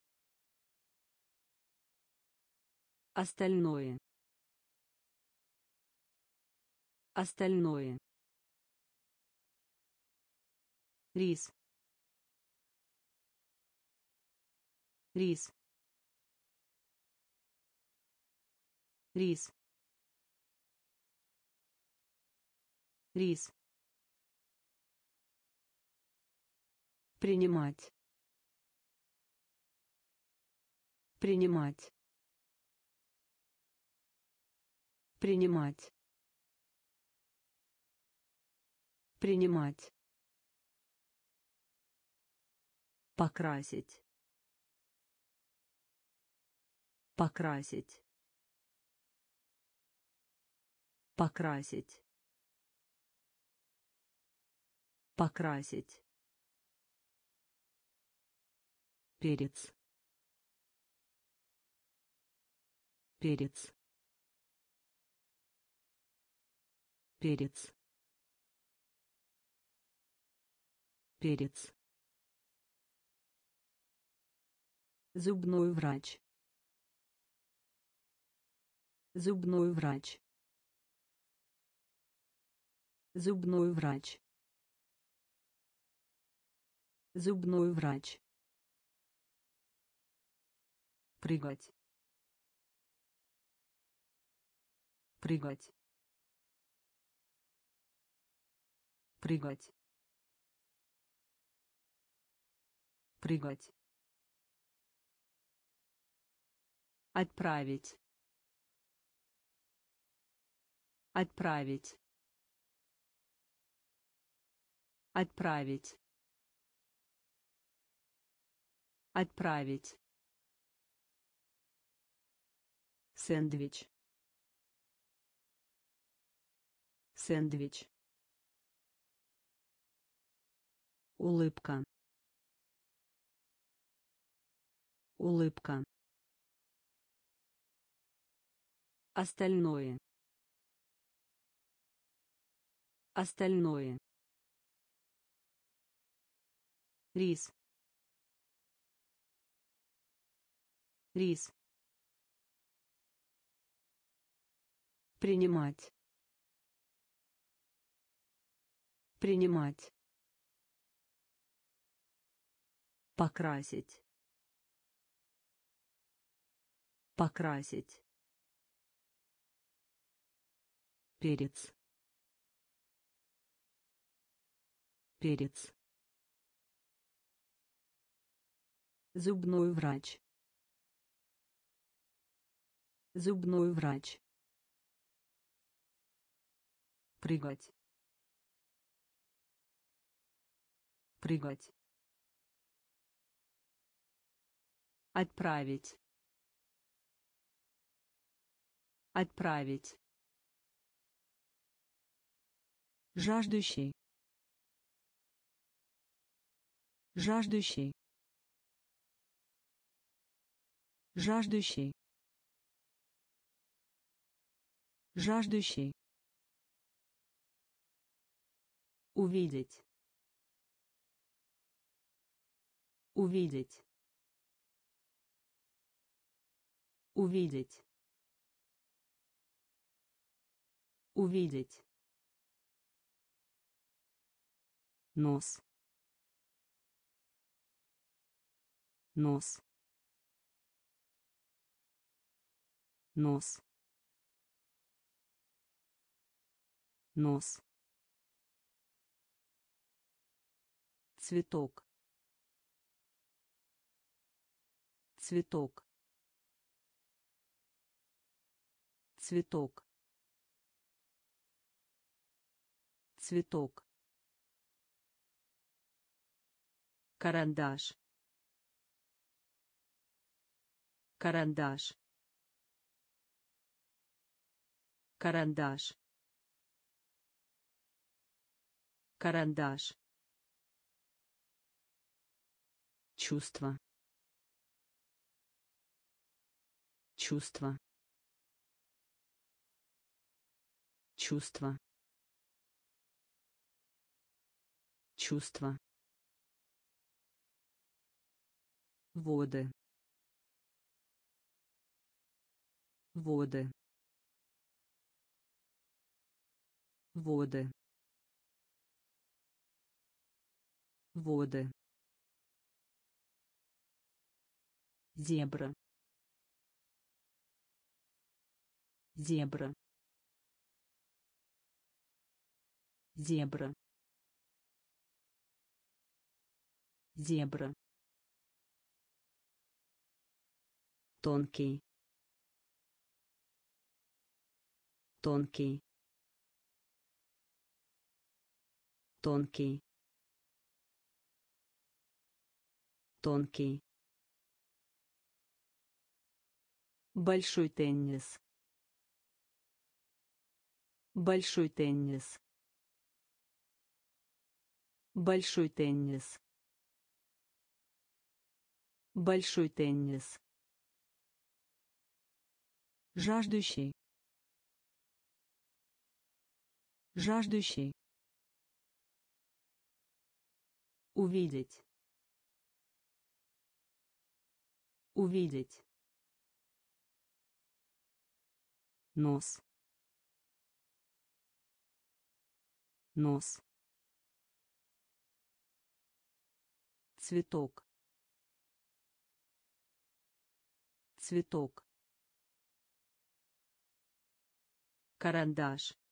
Остальное. Остальное. Рис. Рис. Рис. Рис. Принимать. Принимать. Принимать. Принимать. Покрасить. Покрасить. Покрасить. Покрасить. Перец. Перец. Перец. Перец. Зубной врач. Зубной врач. Зубной врач. Зубной врач. Прыгать. Прыгать. Прыгать. Прыгать. Отправить. Отправить. Отправить. Отправить. Сэндвич. Сэндвич. Улыбка. Улыбка. Остальное. Остальное. Рис. Рис. Принимать. Принимать. Покрасить. Покрасить. Перец. Перец. Зубной врач. Зубной врач. Прыгать. Прыгать. Отправить. Отправить. Жаждущий. Жаждущий. Жаждущий. Жаждущий. Увидеть. Увидеть. Увидеть. Увидеть. Нос. Нос. Нос. Нос. Цветок. Цветок. Цветок. Цветок. Карандаш. Карандаш. Карандаш. Карандаш. Чувство. Чувство. Чувство. Чувство. Воды. Воды. Воды. Воды. Зебра. Зебра. Зебра. Зебра. Тонкий. Тонкий. Тонкий. Тонкий. Большой теннис. Большой теннис. Большой теннис. Большой теннис. Жаждущий. Жаждущий. Увидеть. Увидеть. Нос. Нос. Цветок. Цветок. Карандаш.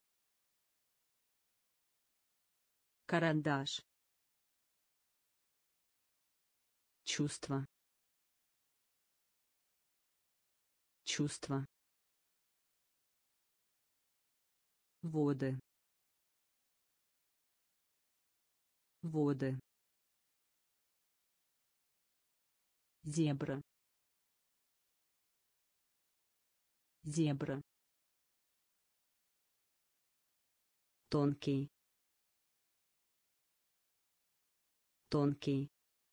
Карандаш. Чувство. Чувство. Воды. Воды. Зебра. Зебра. Тонкий. Тонкий.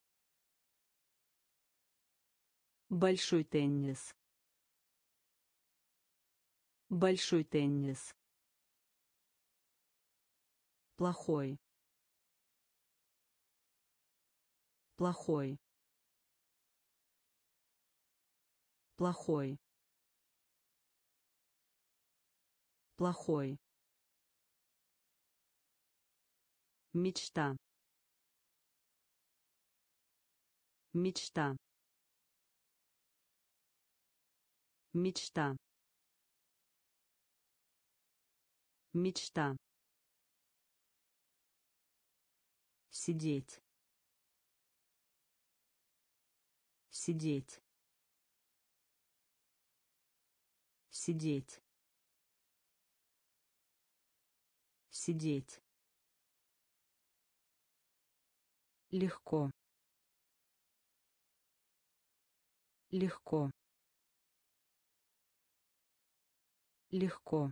Большой теннис. Большой теннис. Плохой. Плохой. Плохой. Плохой. Мечта. Мечта. Мечта. Мечта. Сидеть. Сидеть. Сидеть. Сидеть. Легко. Легко. Легко.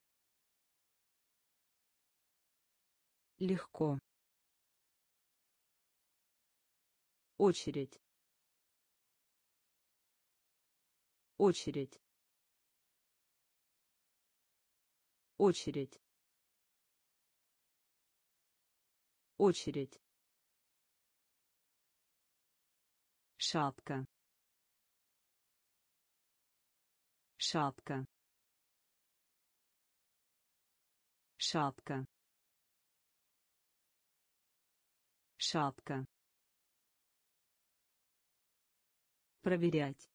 Легко. Очередь. Очередь. Очередь. Очередь. Шапка. Шапка. Шапка. Шапка. Проверять.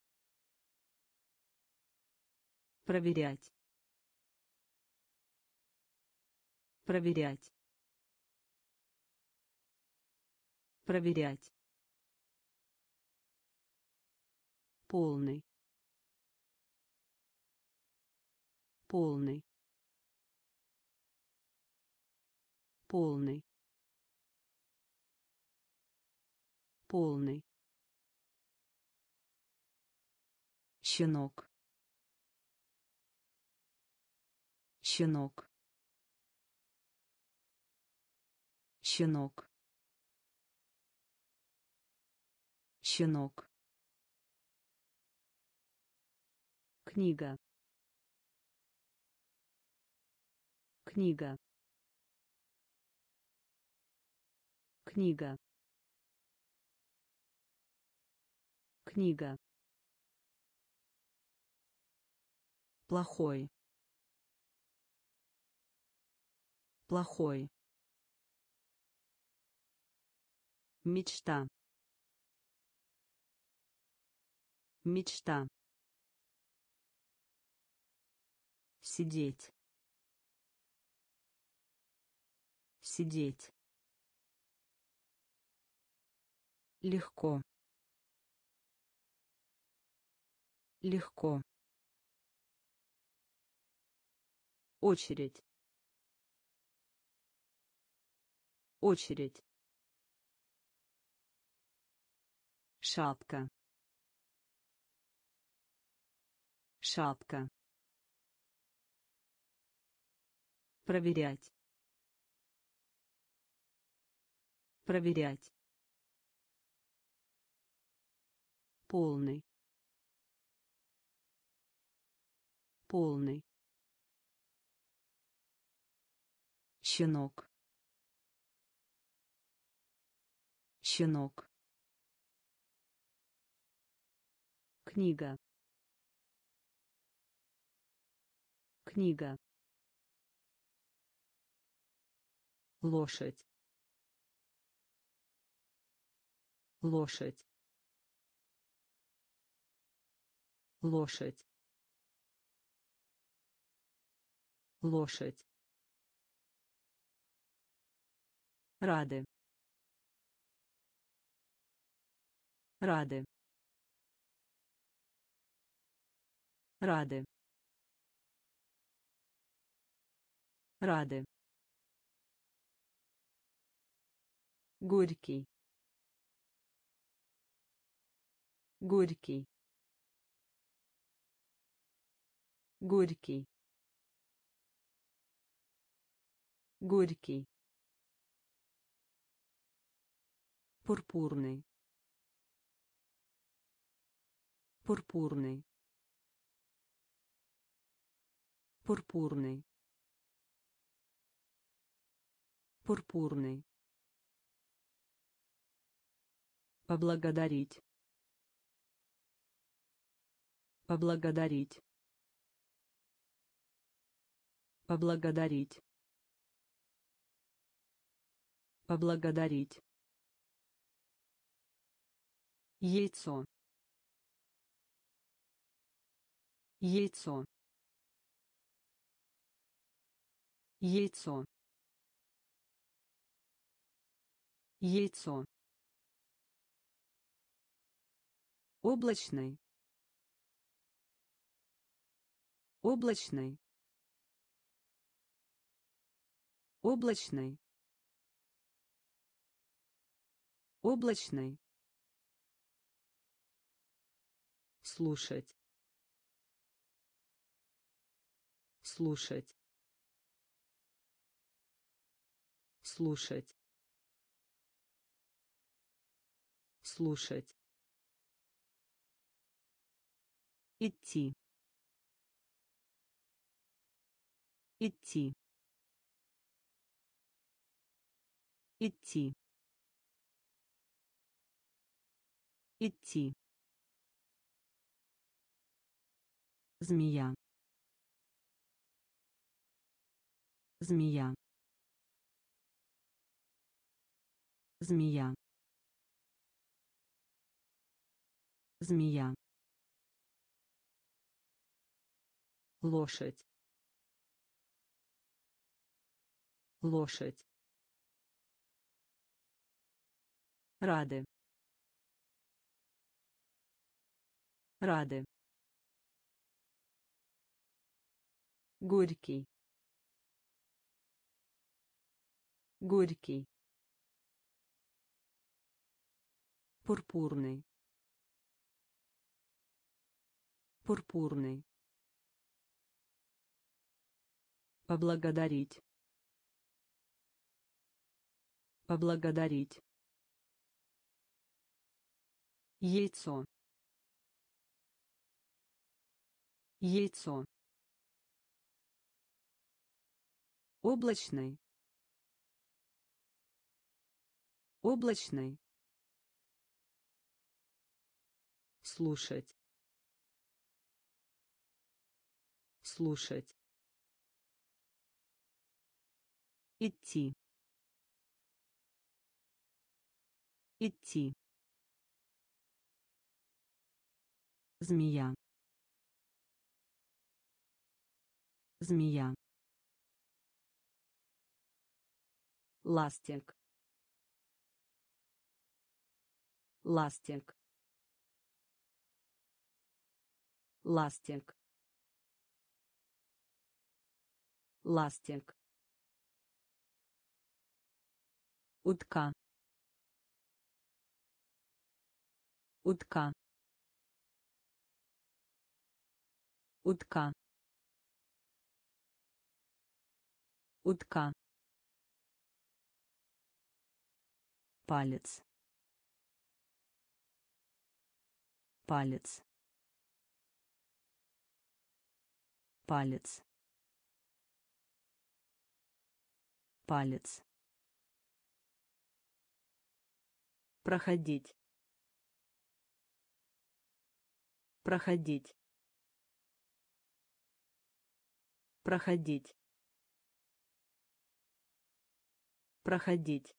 Проверять. Проверять. Проверять. Полный. Полный. Полный. Полный. Щенок. Щенок. Щенок. Щенок. Книга. Книга. Книга. Книга. Плохой. Плохой. Мечта. Мечта. Сидеть. Сидеть. Легко. Легко. Очередь. Очередь. Шапка. Шапка. Проверять. Проверять. Полный. Полный. Щенок. Щенок. Книга. Книга. Лошадь. Лошадь. Лошадь. Лошадь. Рады. Рады. Рады. Рады. Горький. Горький. Горький. Горький. Пурпурный. Пурпурный. Пурпурный. Пурпурный. Поблагодарить. Поблагодарить. Поблагодарить. Поблагодарить. Яйцо. Яйцо. Яйцо. Яйцо. Облачный. Облачный. Облачный. Облачный. Слушать. Слушать. Слушать. Слушать. Идти. Идти. Идти. Идти. Змея. Змея. Змея. Змея. Лошадь. Лошадь. Рады. Рады. Горький. Горький. Пурпурный. Пурпурный. Поблагодарить. Поблагодарить. Яйцо. Яйцо. Облачный. Облачный. Слушать. Слушать. Идти. Идти. Змея. Змея. Ластик. Ластик. Ластик. Ластик. Утка. Утка. Утка. Утка. Палец. Палец. Палец. Палец. Проходить. Проходить. Проходить. Проходить.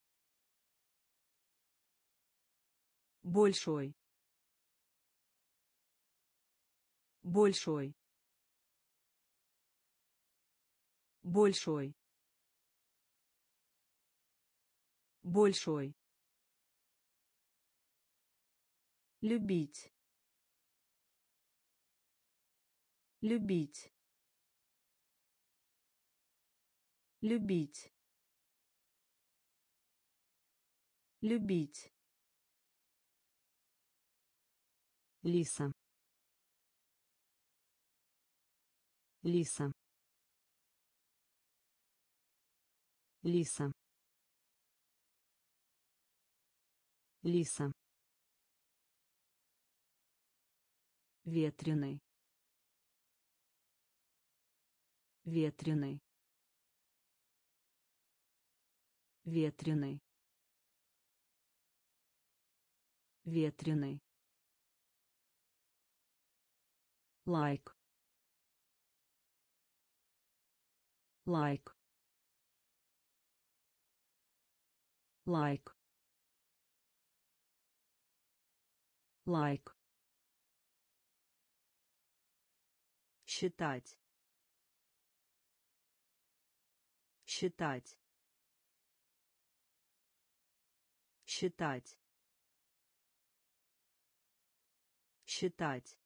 Большой. Большой. Большой. Большой. Любить. Любить. Любить. Любить. Лиса. Лиса. Лиса. Лиса. Ветреный. Ветреный. ветреный, ветреный, лайк, лайк, лайк, лайк, считать, считать, считать, считать,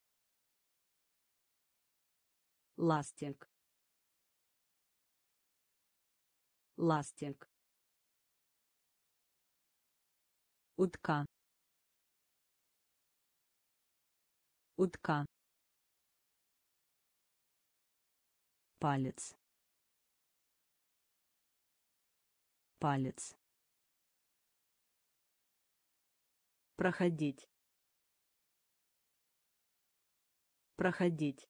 ластик, ластик, утка, утка, палец, палец, проходить, проходить,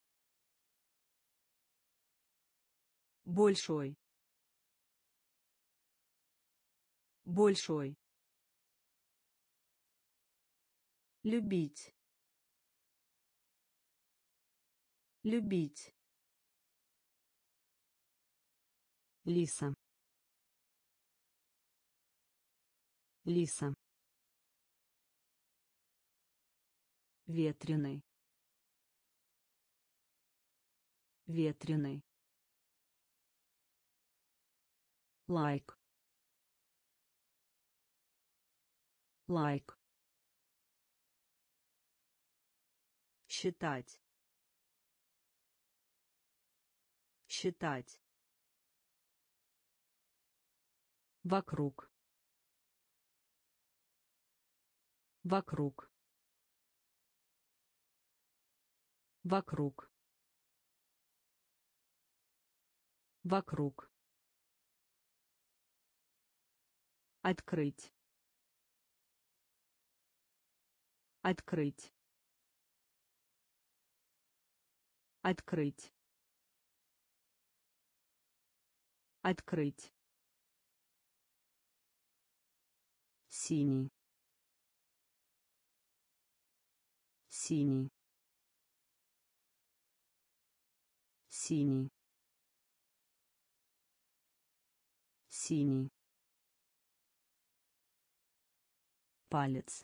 большой, большой, любить, любить, лиса, лиса, ветреный, ветреный, лайк, лайк, считать, считать, вокруг, вокруг, вокруг, вокруг, открыть, открыть, открыть, открыть, синий, синий, синий, синий, палец,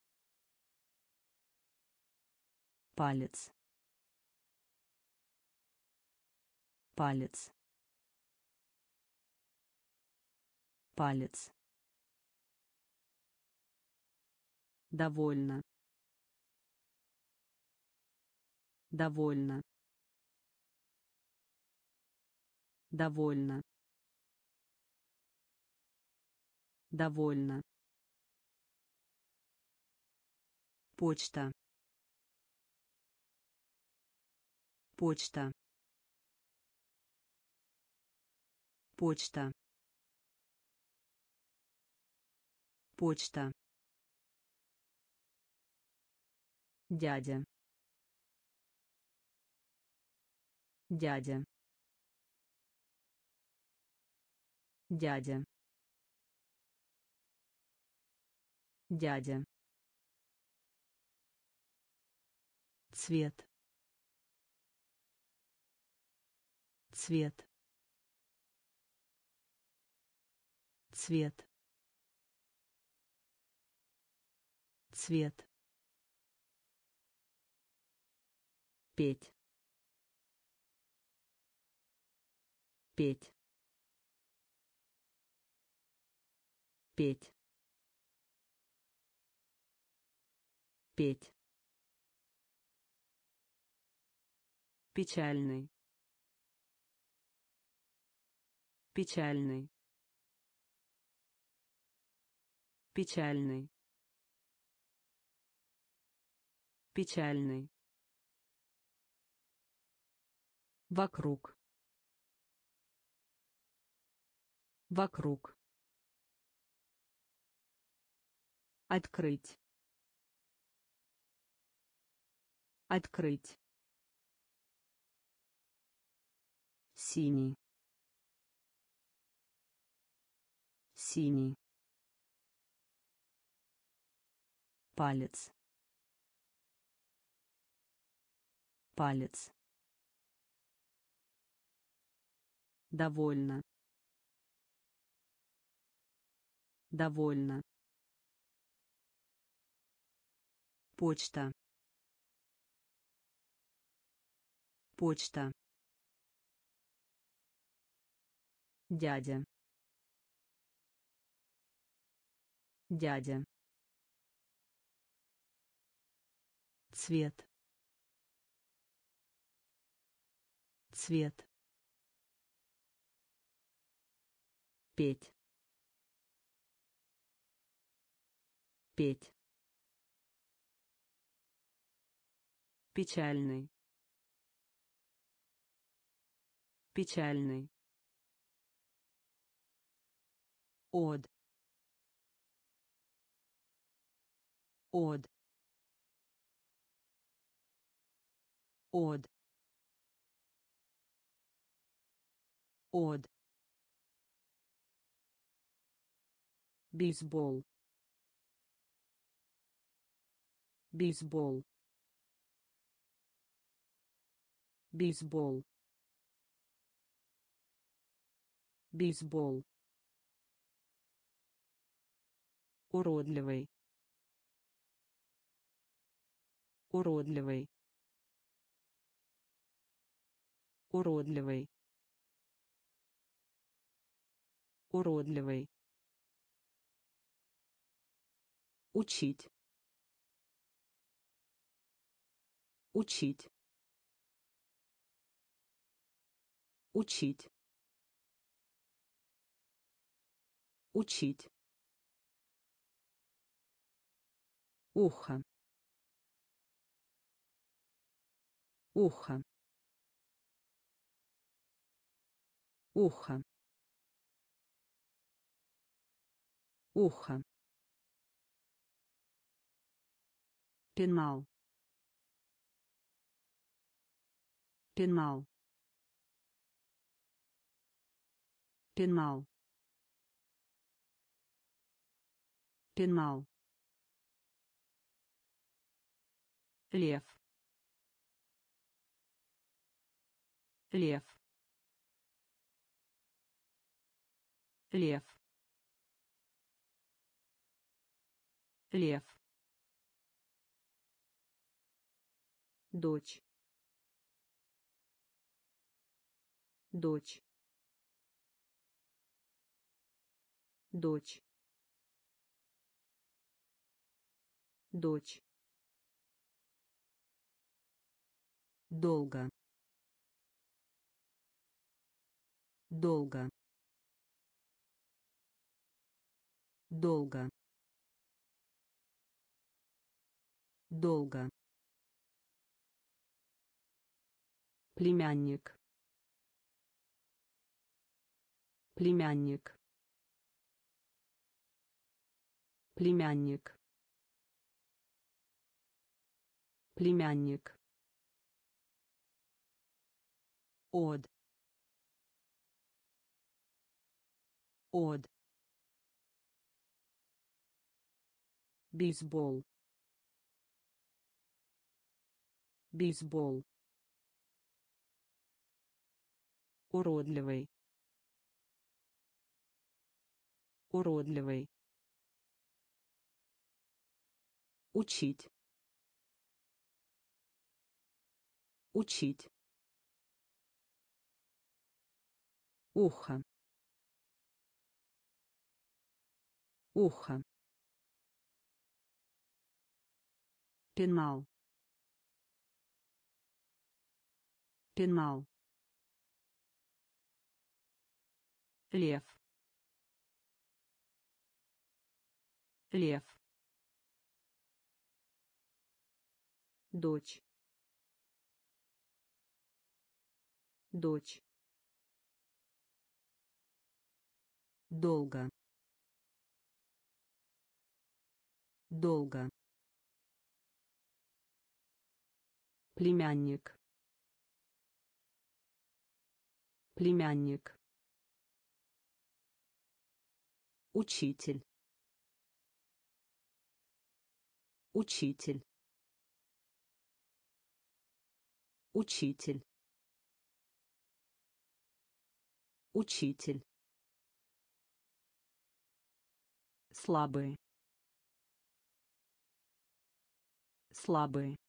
палец, палец, палец, довольно, довольно, довольно, довольно, почта, почта, почта, почта, дядя, дядя, дядя, дядя, цвет, цвет, цвет, цвет, петь, петь, петь, петь, печальный, печальный, печальный, печальный, вокруг, вокруг, открыть, открыть, синий, синий, палец, палец, довольно, довольно, почта, почта, дядя, дядя, цвет, цвет, петь, петь, печальный, печальный, од, од, од, од, бейсбол, бейсбол, бейсбол, бейсбол, уродливый, уродливый, уродливый, уродливый, учить, учить, учить, учить, ухо, ухо, ухо, ухо, пенал, пенал, пенал, пенал, лев, лев, лев, лев, дочь, дочь, дочь, дочь, долго, долго, долго, долго, племянник, племянник, племянник, племянник, од, од, бейсбол, бейсбол, уродливый, уродливый, учить, учить, ухо, ухо, пенал, пенал, лев, лев, дочь, дочь, долго, долго, племянник, племянник, Учитель. Учитель. Учитель. Учитель. Слабые. Слабые.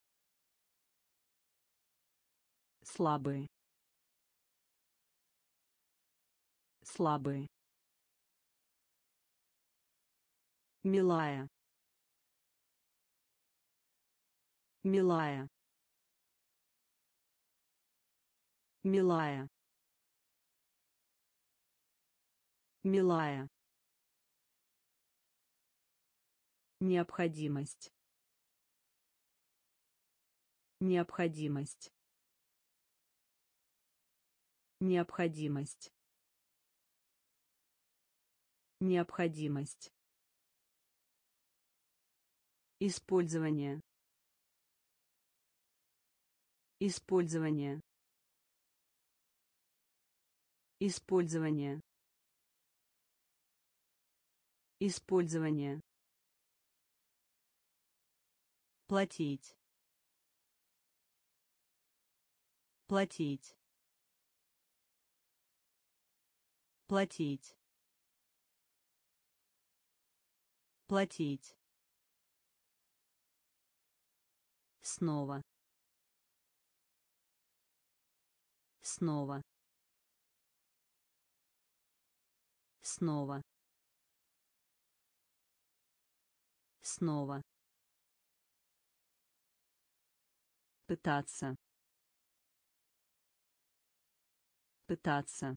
Слабые. Слабые. Милая. Милая. Милая. Милая. Необходимость. Необходимость. Необходимость. Необходимость. Использование. Использование. Использование. Использование. Платить. Платить. Платить. Платить. Снова. Снова. Снова. Снова. Пытаться. Пытаться.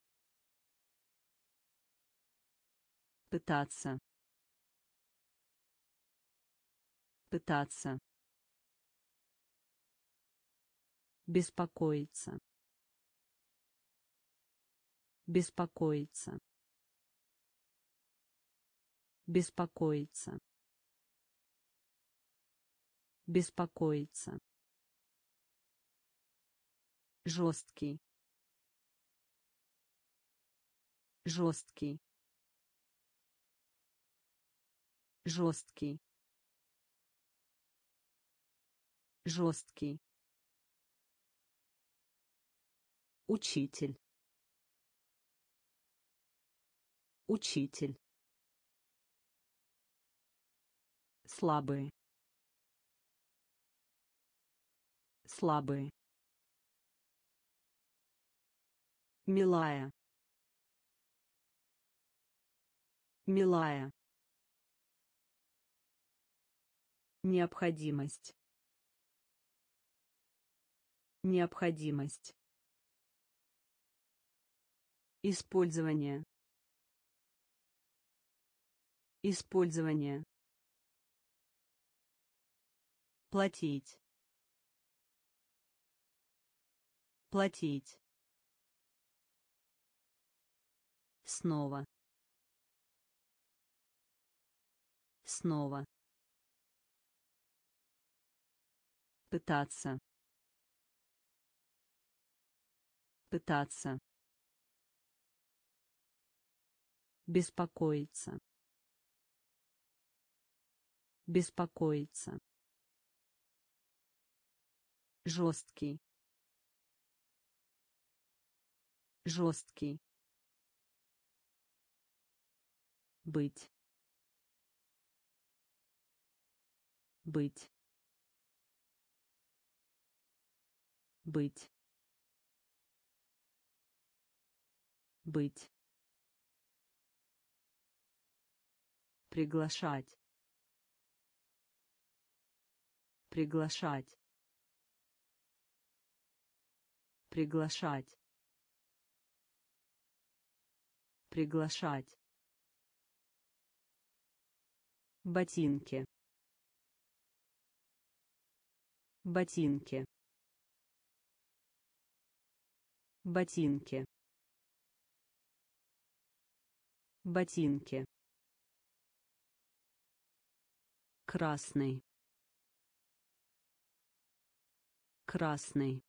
Пытаться. Пытаться. Беспокоиться. Беспокоиться. Беспокоиться. Беспокоиться. Жесткий. Жесткий. Жесткий. Жесткий. Учитель. Учитель. Слабые. Слабые. Милая. Милая. Необходимость. Необходимость. Использование. Использование. Платить. Платить. Снова. Снова. Пытаться. Пытаться. Беспокоиться. Беспокоиться. Жесткий. Жесткий. Быть. Быть. Быть. Быть. Приглашать. Приглашать. Приглашать. Приглашать. Ботинки. Ботинки. Ботинки. Ботинки. Красный. Красный.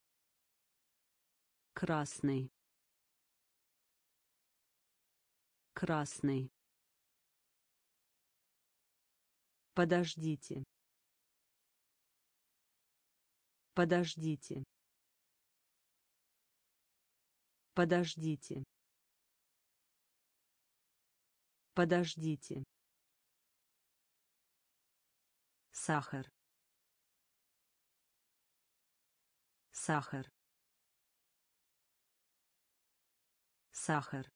Красный. Красный. Подождите. Подождите. Подождите. Подождите. Сахар. Сахар. Сахар.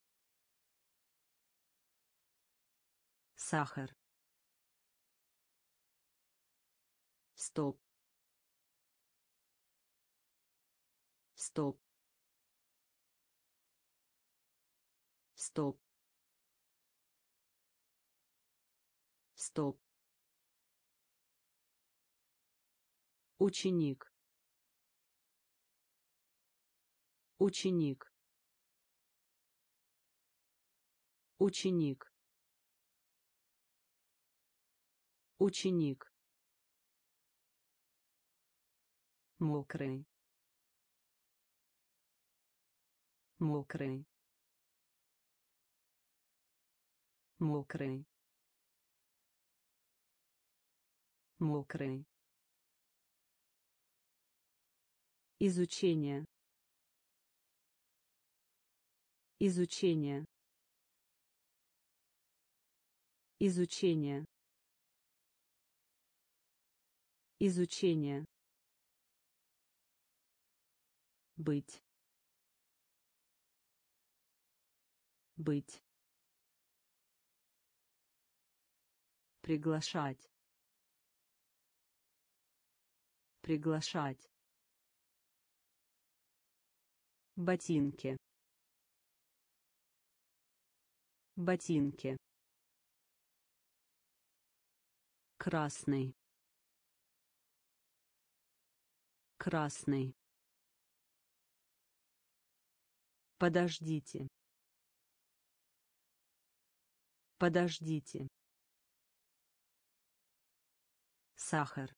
Сахар. Стоп. Стоп. Стоп. Стоп. Ученик. Ученик. Ученик. Ученик. Мокрый. Мокрый. Мокрый. Мокрый. Изучение. Изучение. Изучение. Изучение. Быть. Быть. Приглашать. Приглашать. Ботинки. Ботинки. Красный. Красный. Подождите. Подождите. Сахар.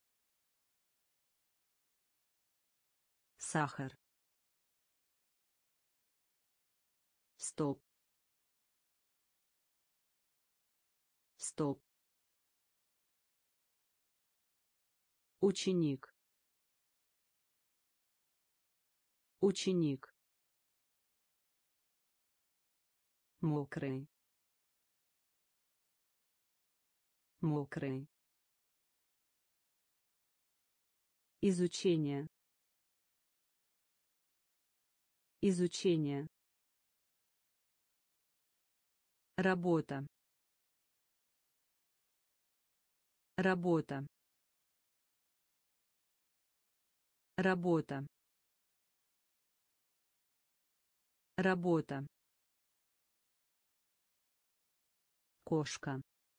Сахар. Стоп. Стоп. Ученик. Ученик. Мокрый. Мокрый. Изучение. Изучение. Работа. Работа. Работа. Работа. Кошка.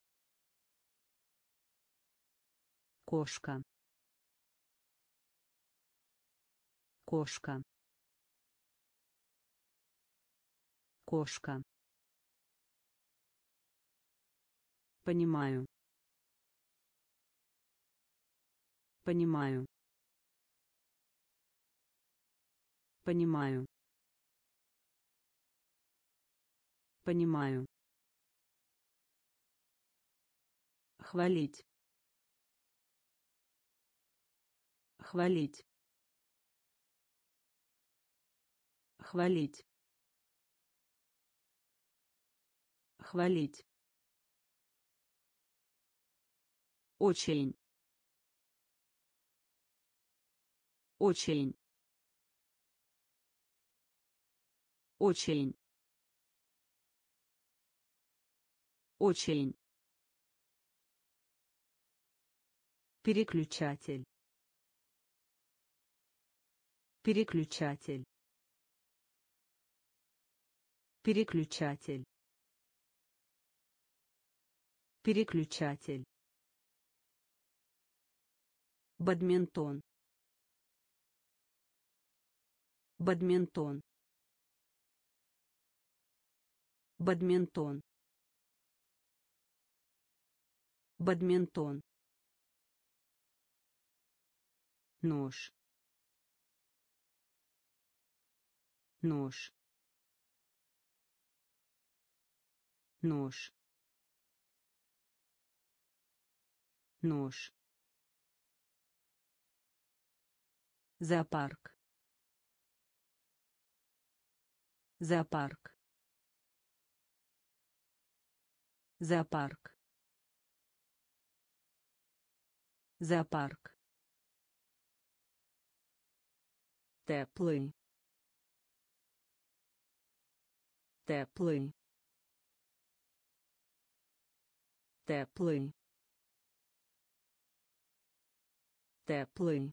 Кошка. Кошка. Кошка. Понимаю. Понимаю. Понимаю. Понимаю. Хвалить. Хвалить. Хвалить. Хвалить. Очень. Очень. Очень. Очень. Переключатель. Переключатель. Переключатель. Переключатель. Бадминтон. Бадминтон. Бадминтон. Бадминтон. Нож. Нож. нож, нож, зоопарк, зоопарк, зоопарк, зоопарк, теплый, теплый, теплый, теплый,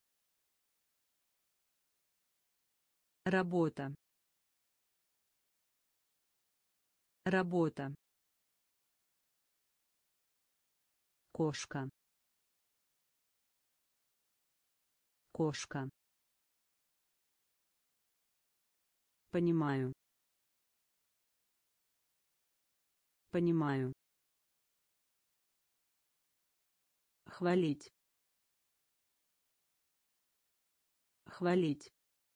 работа, работа, кошка, кошка, понимаю, понимаю, хвалить, хвалить,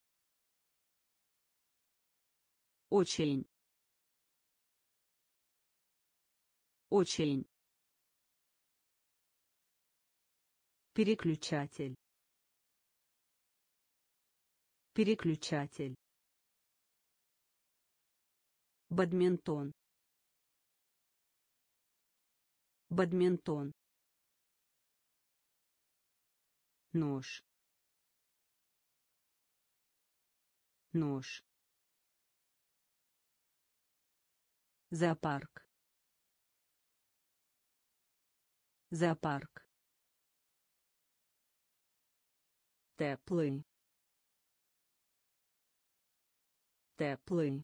очень, очень, переключатель, переключатель, бадминтон, бадминтон, нож, нож, зоопарк, зоопарк, теплый, теплый,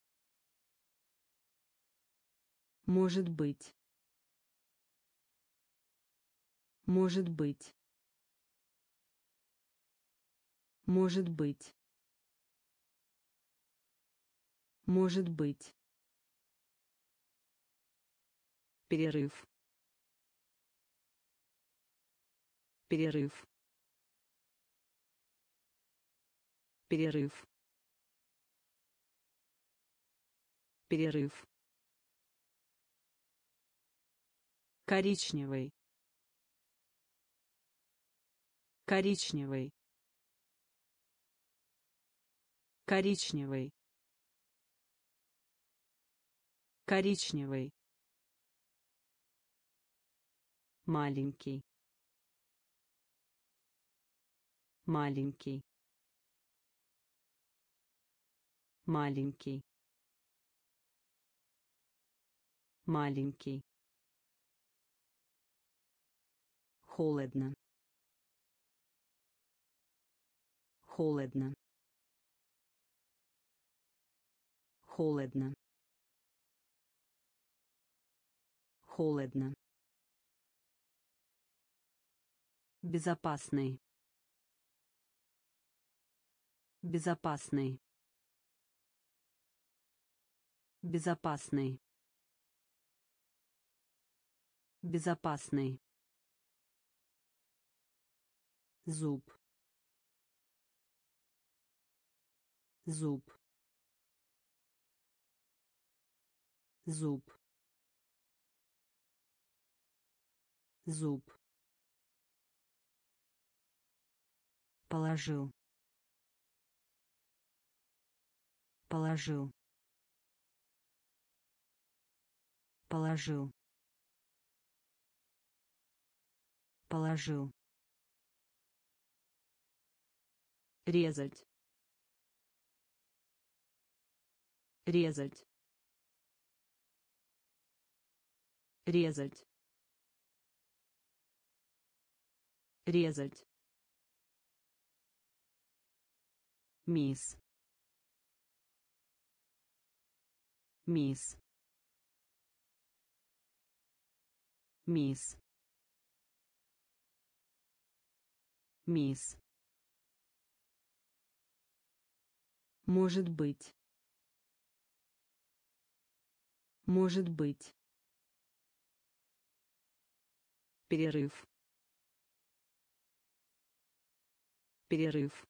может быть, может быть, может быть, может быть, перерыв, перерыв, перерыв, перерыв, коричневый, коричневый, коричневый, коричневый, маленький, маленький, маленький, маленький, холодно, холодно, холодно, холодно, безопасный, безопасный, безопасный, безопасный, зуб, зуб, зуб, зуб, положил, положил, положил, положил, резать, резать, резать, резать, мисс, мисс, мисс, мисс, может быть, может быть, перерыв, перерыв,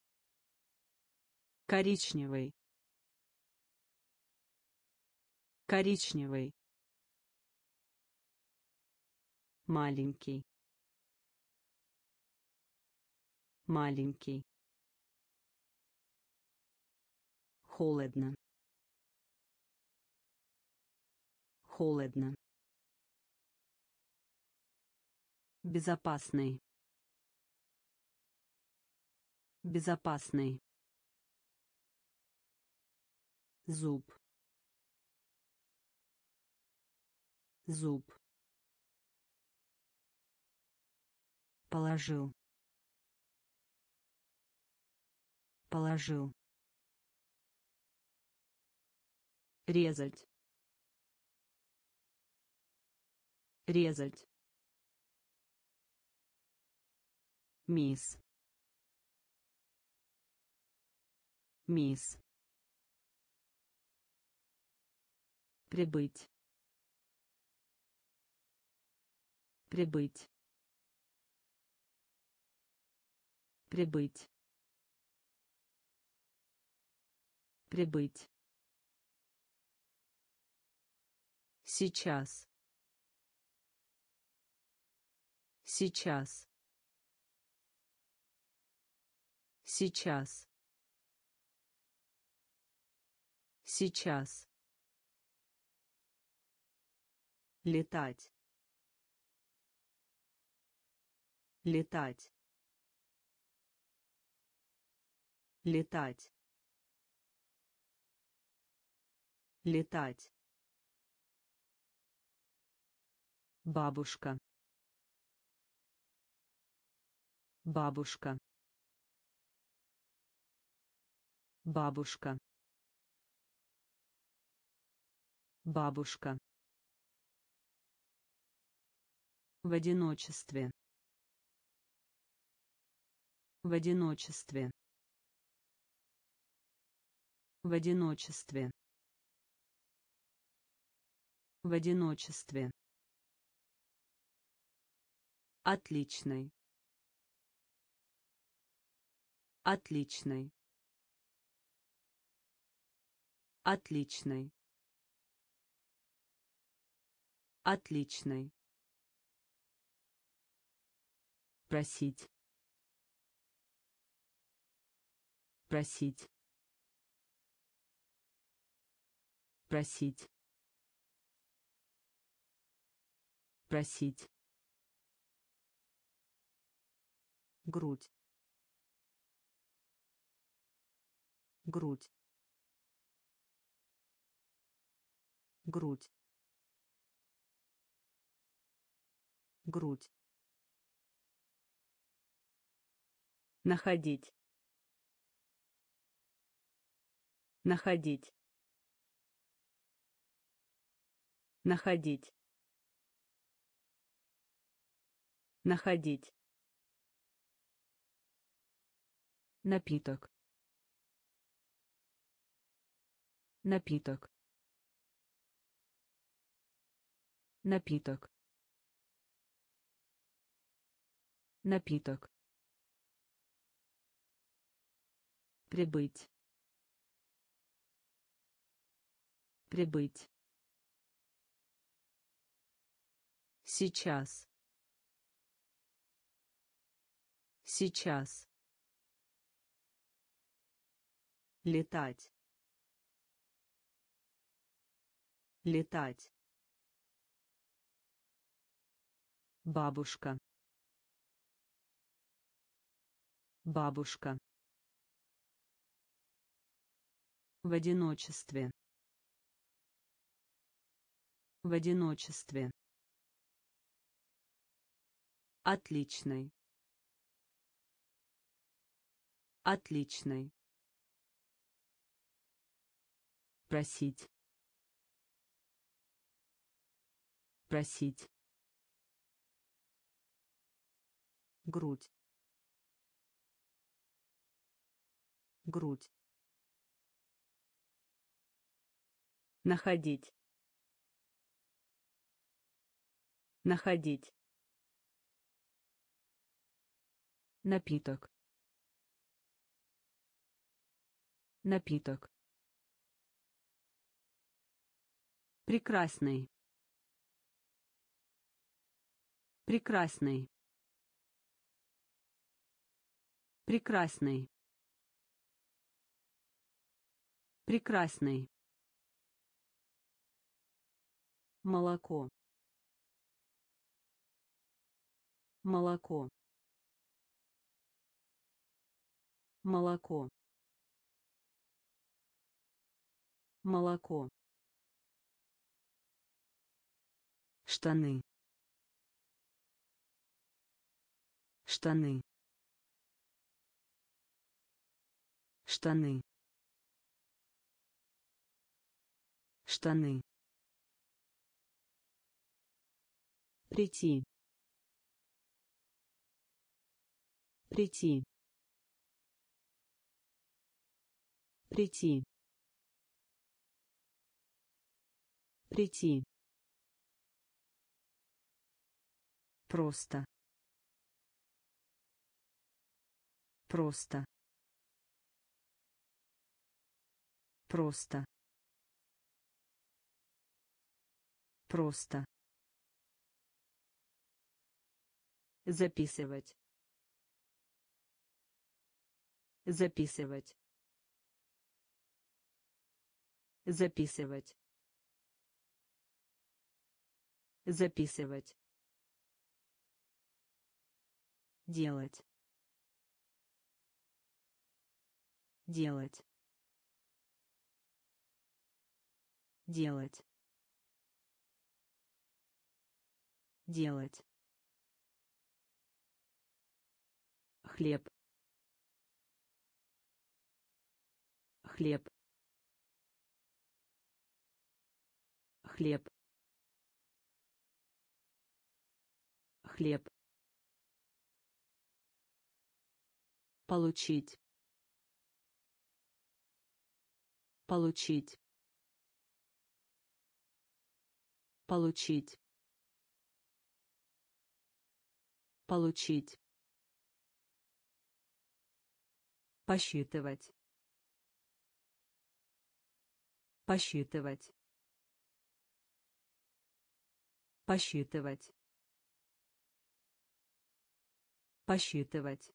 коричневый, коричневый, маленький, маленький, холодно, холодно, безопасный, безопасный, зуб, зуб, положил, положил, резать, резать, мисс, мисс, прибыть, прибыть, прибыть, прибыть, сейчас, сейчас, сейчас, сейчас, летать, летать, летать, летать, бабушка, бабушка, бабушка, бабушка, в одиночестве, в одиночестве, в одиночестве, в одиночестве, отличный, отличный, отличный, отличный, просить, просить, просить, просить, грудь, грудь, грудь, грудь, находить, находить, находить, находить, напиток, напиток, напиток, напиток, прибыть, прибыть, сейчас, сейчас, летать, летать, бабушка, бабушка, в одиночестве, в одиночестве, отличный, отличный, просить, просить, грудь, грудь, находить, находить, напиток, напиток, Прекрасный. Прекрасный. Прекрасный. Прекрасный. Молоко. Молоко. Молоко. Молоко. Штаны. Штаны. Штаны. Штаны. Прийти. Прийти. Прийти. Прийти. Просто. Просто. Просто. Просто. Записывать. Записывать. Записывать. Записывать. Делать. Делать. Делать. Делать. Хлеб. Хлеб. Хлеб. Хлеб. Получить. Получить. Получить. Получить. Посчитывать. Посчитывать. Посчитывать. Посчитывать.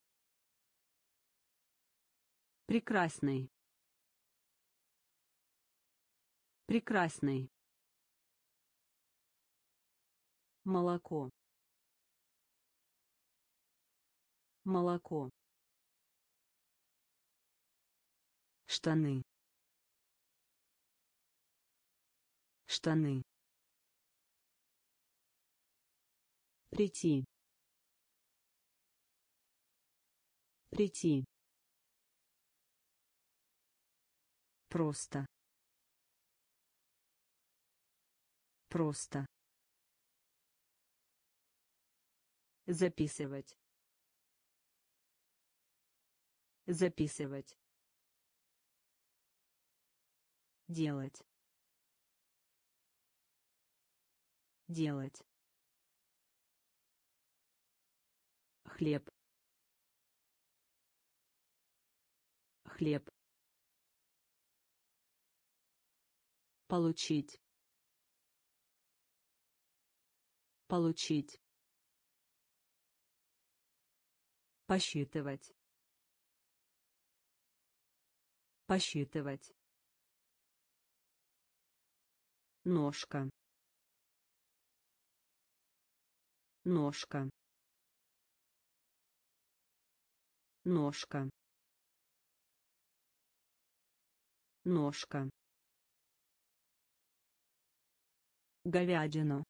Прекрасный. Прекрасный. Молоко. Молоко. Штаны. Штаны. Прийти. Прийти. Просто. Просто. Записывать. Записывать. Делать. Делать. Хлеб. Хлеб. Получить. Получить. Посчитывать. Посчитывать. Ножка. Ножка. Ножка. Ножка. Говядину.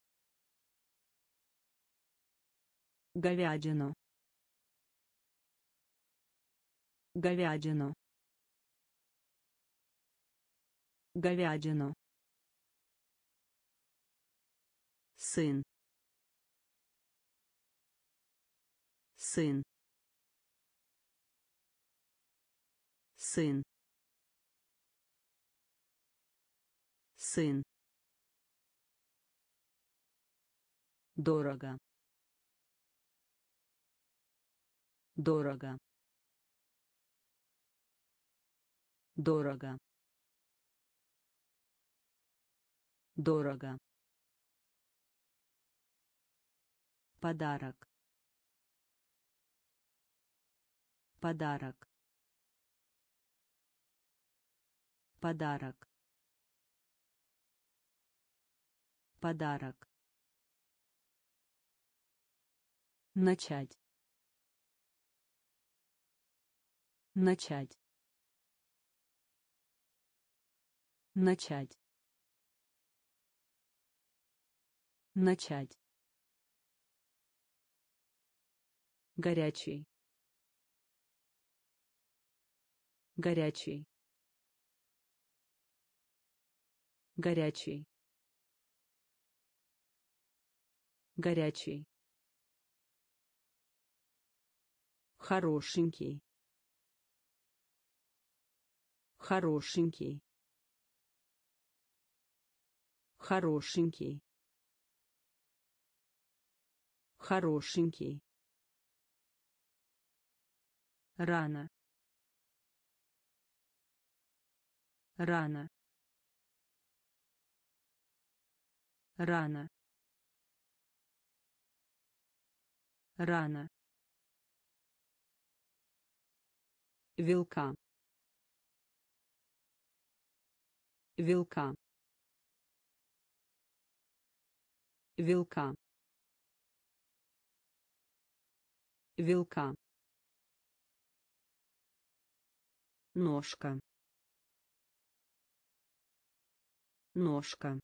Говядину. Говядину. Говядину. Сын. Сын. Сын. Сын. Дорого. Дорого. Дорого. Дорого. Подарок. Подарок. Подарок. Подарок. Начать. Начать. Начать. Начать. Горячий. Горячий. Горячий. Горячий. Хорошенький. Хорошенький. Хорошенький. Хорошенький. Рано. Рано. Рано. Рано. Вилка. Вилка. Вилка. Вилка. Ножка. Ножка.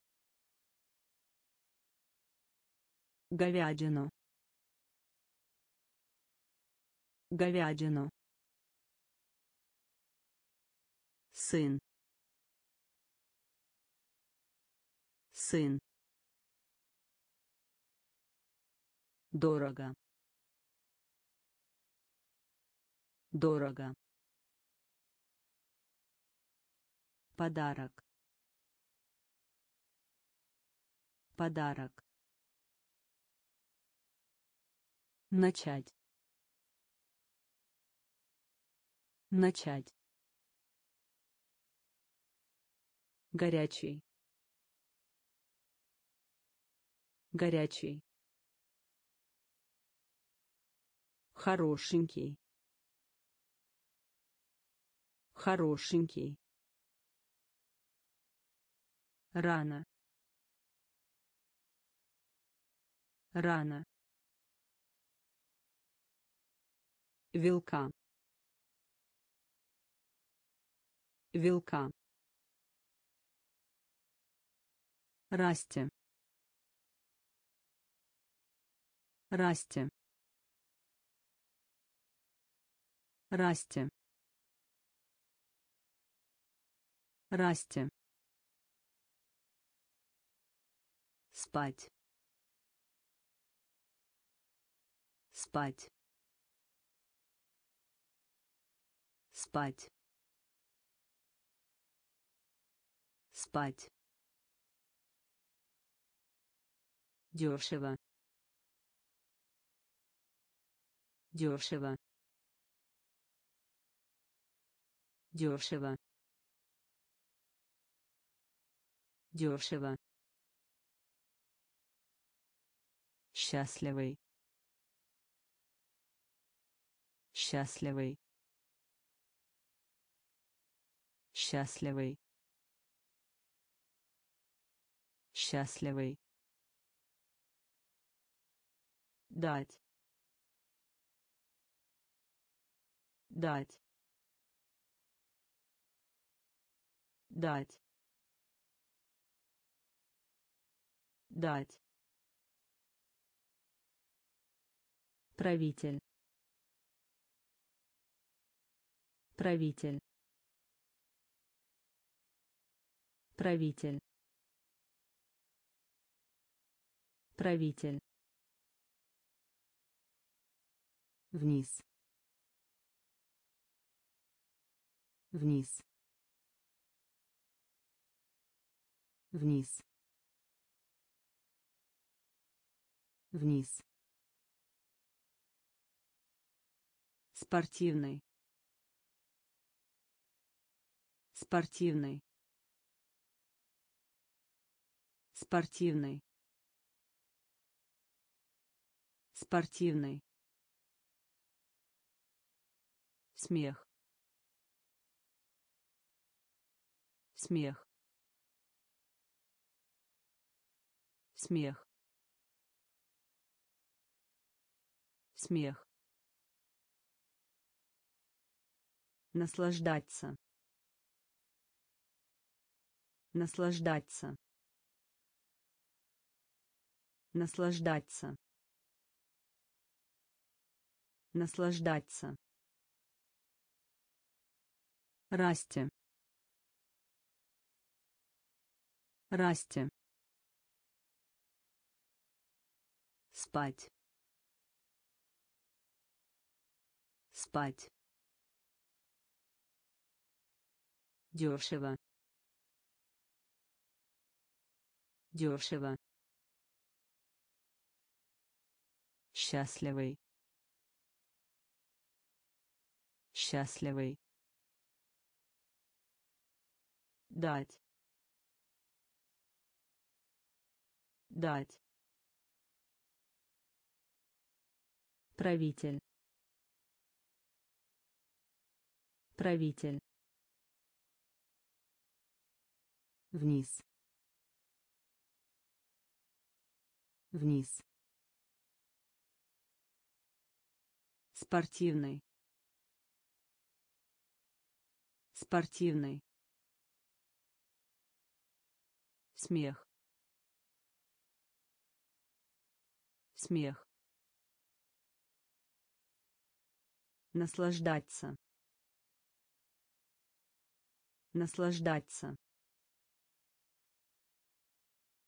Говядину. Говядину. Сын. Сын. Дорого. Дорого. Подарок. Подарок. Начать. Начать. Горячий. Горячий. Хорошенький. Хорошенький. Рано. Рано. Вилка. Вилка. Расти. Расти. Расти. Расти. Спать. Спать. Спать. Спать. Дешево. Дешево. Дешево. Дешево. Счастливый. Счастливый. Счастливый. Счастливый. Дать. Дать. Дать. Дать. Правитель. Правитель. Правитель. Правитель. Вниз. Вниз. Вниз. Вниз. Спортивный. Спортивный. Спортивный. Спортивный. Смех. Смех. Смех. Смех. Наслаждаться. Наслаждаться. Наслаждаться. Наслаждаться. Расти. Расти. Спать. Спать. Дешево. Дешево. Счастливый. Счастливый. Дать. Дать. Правитель. Правитель. Вниз. Вниз. Спортивный. Спортивный. Смех. Смех. Наслаждаться. Наслаждаться.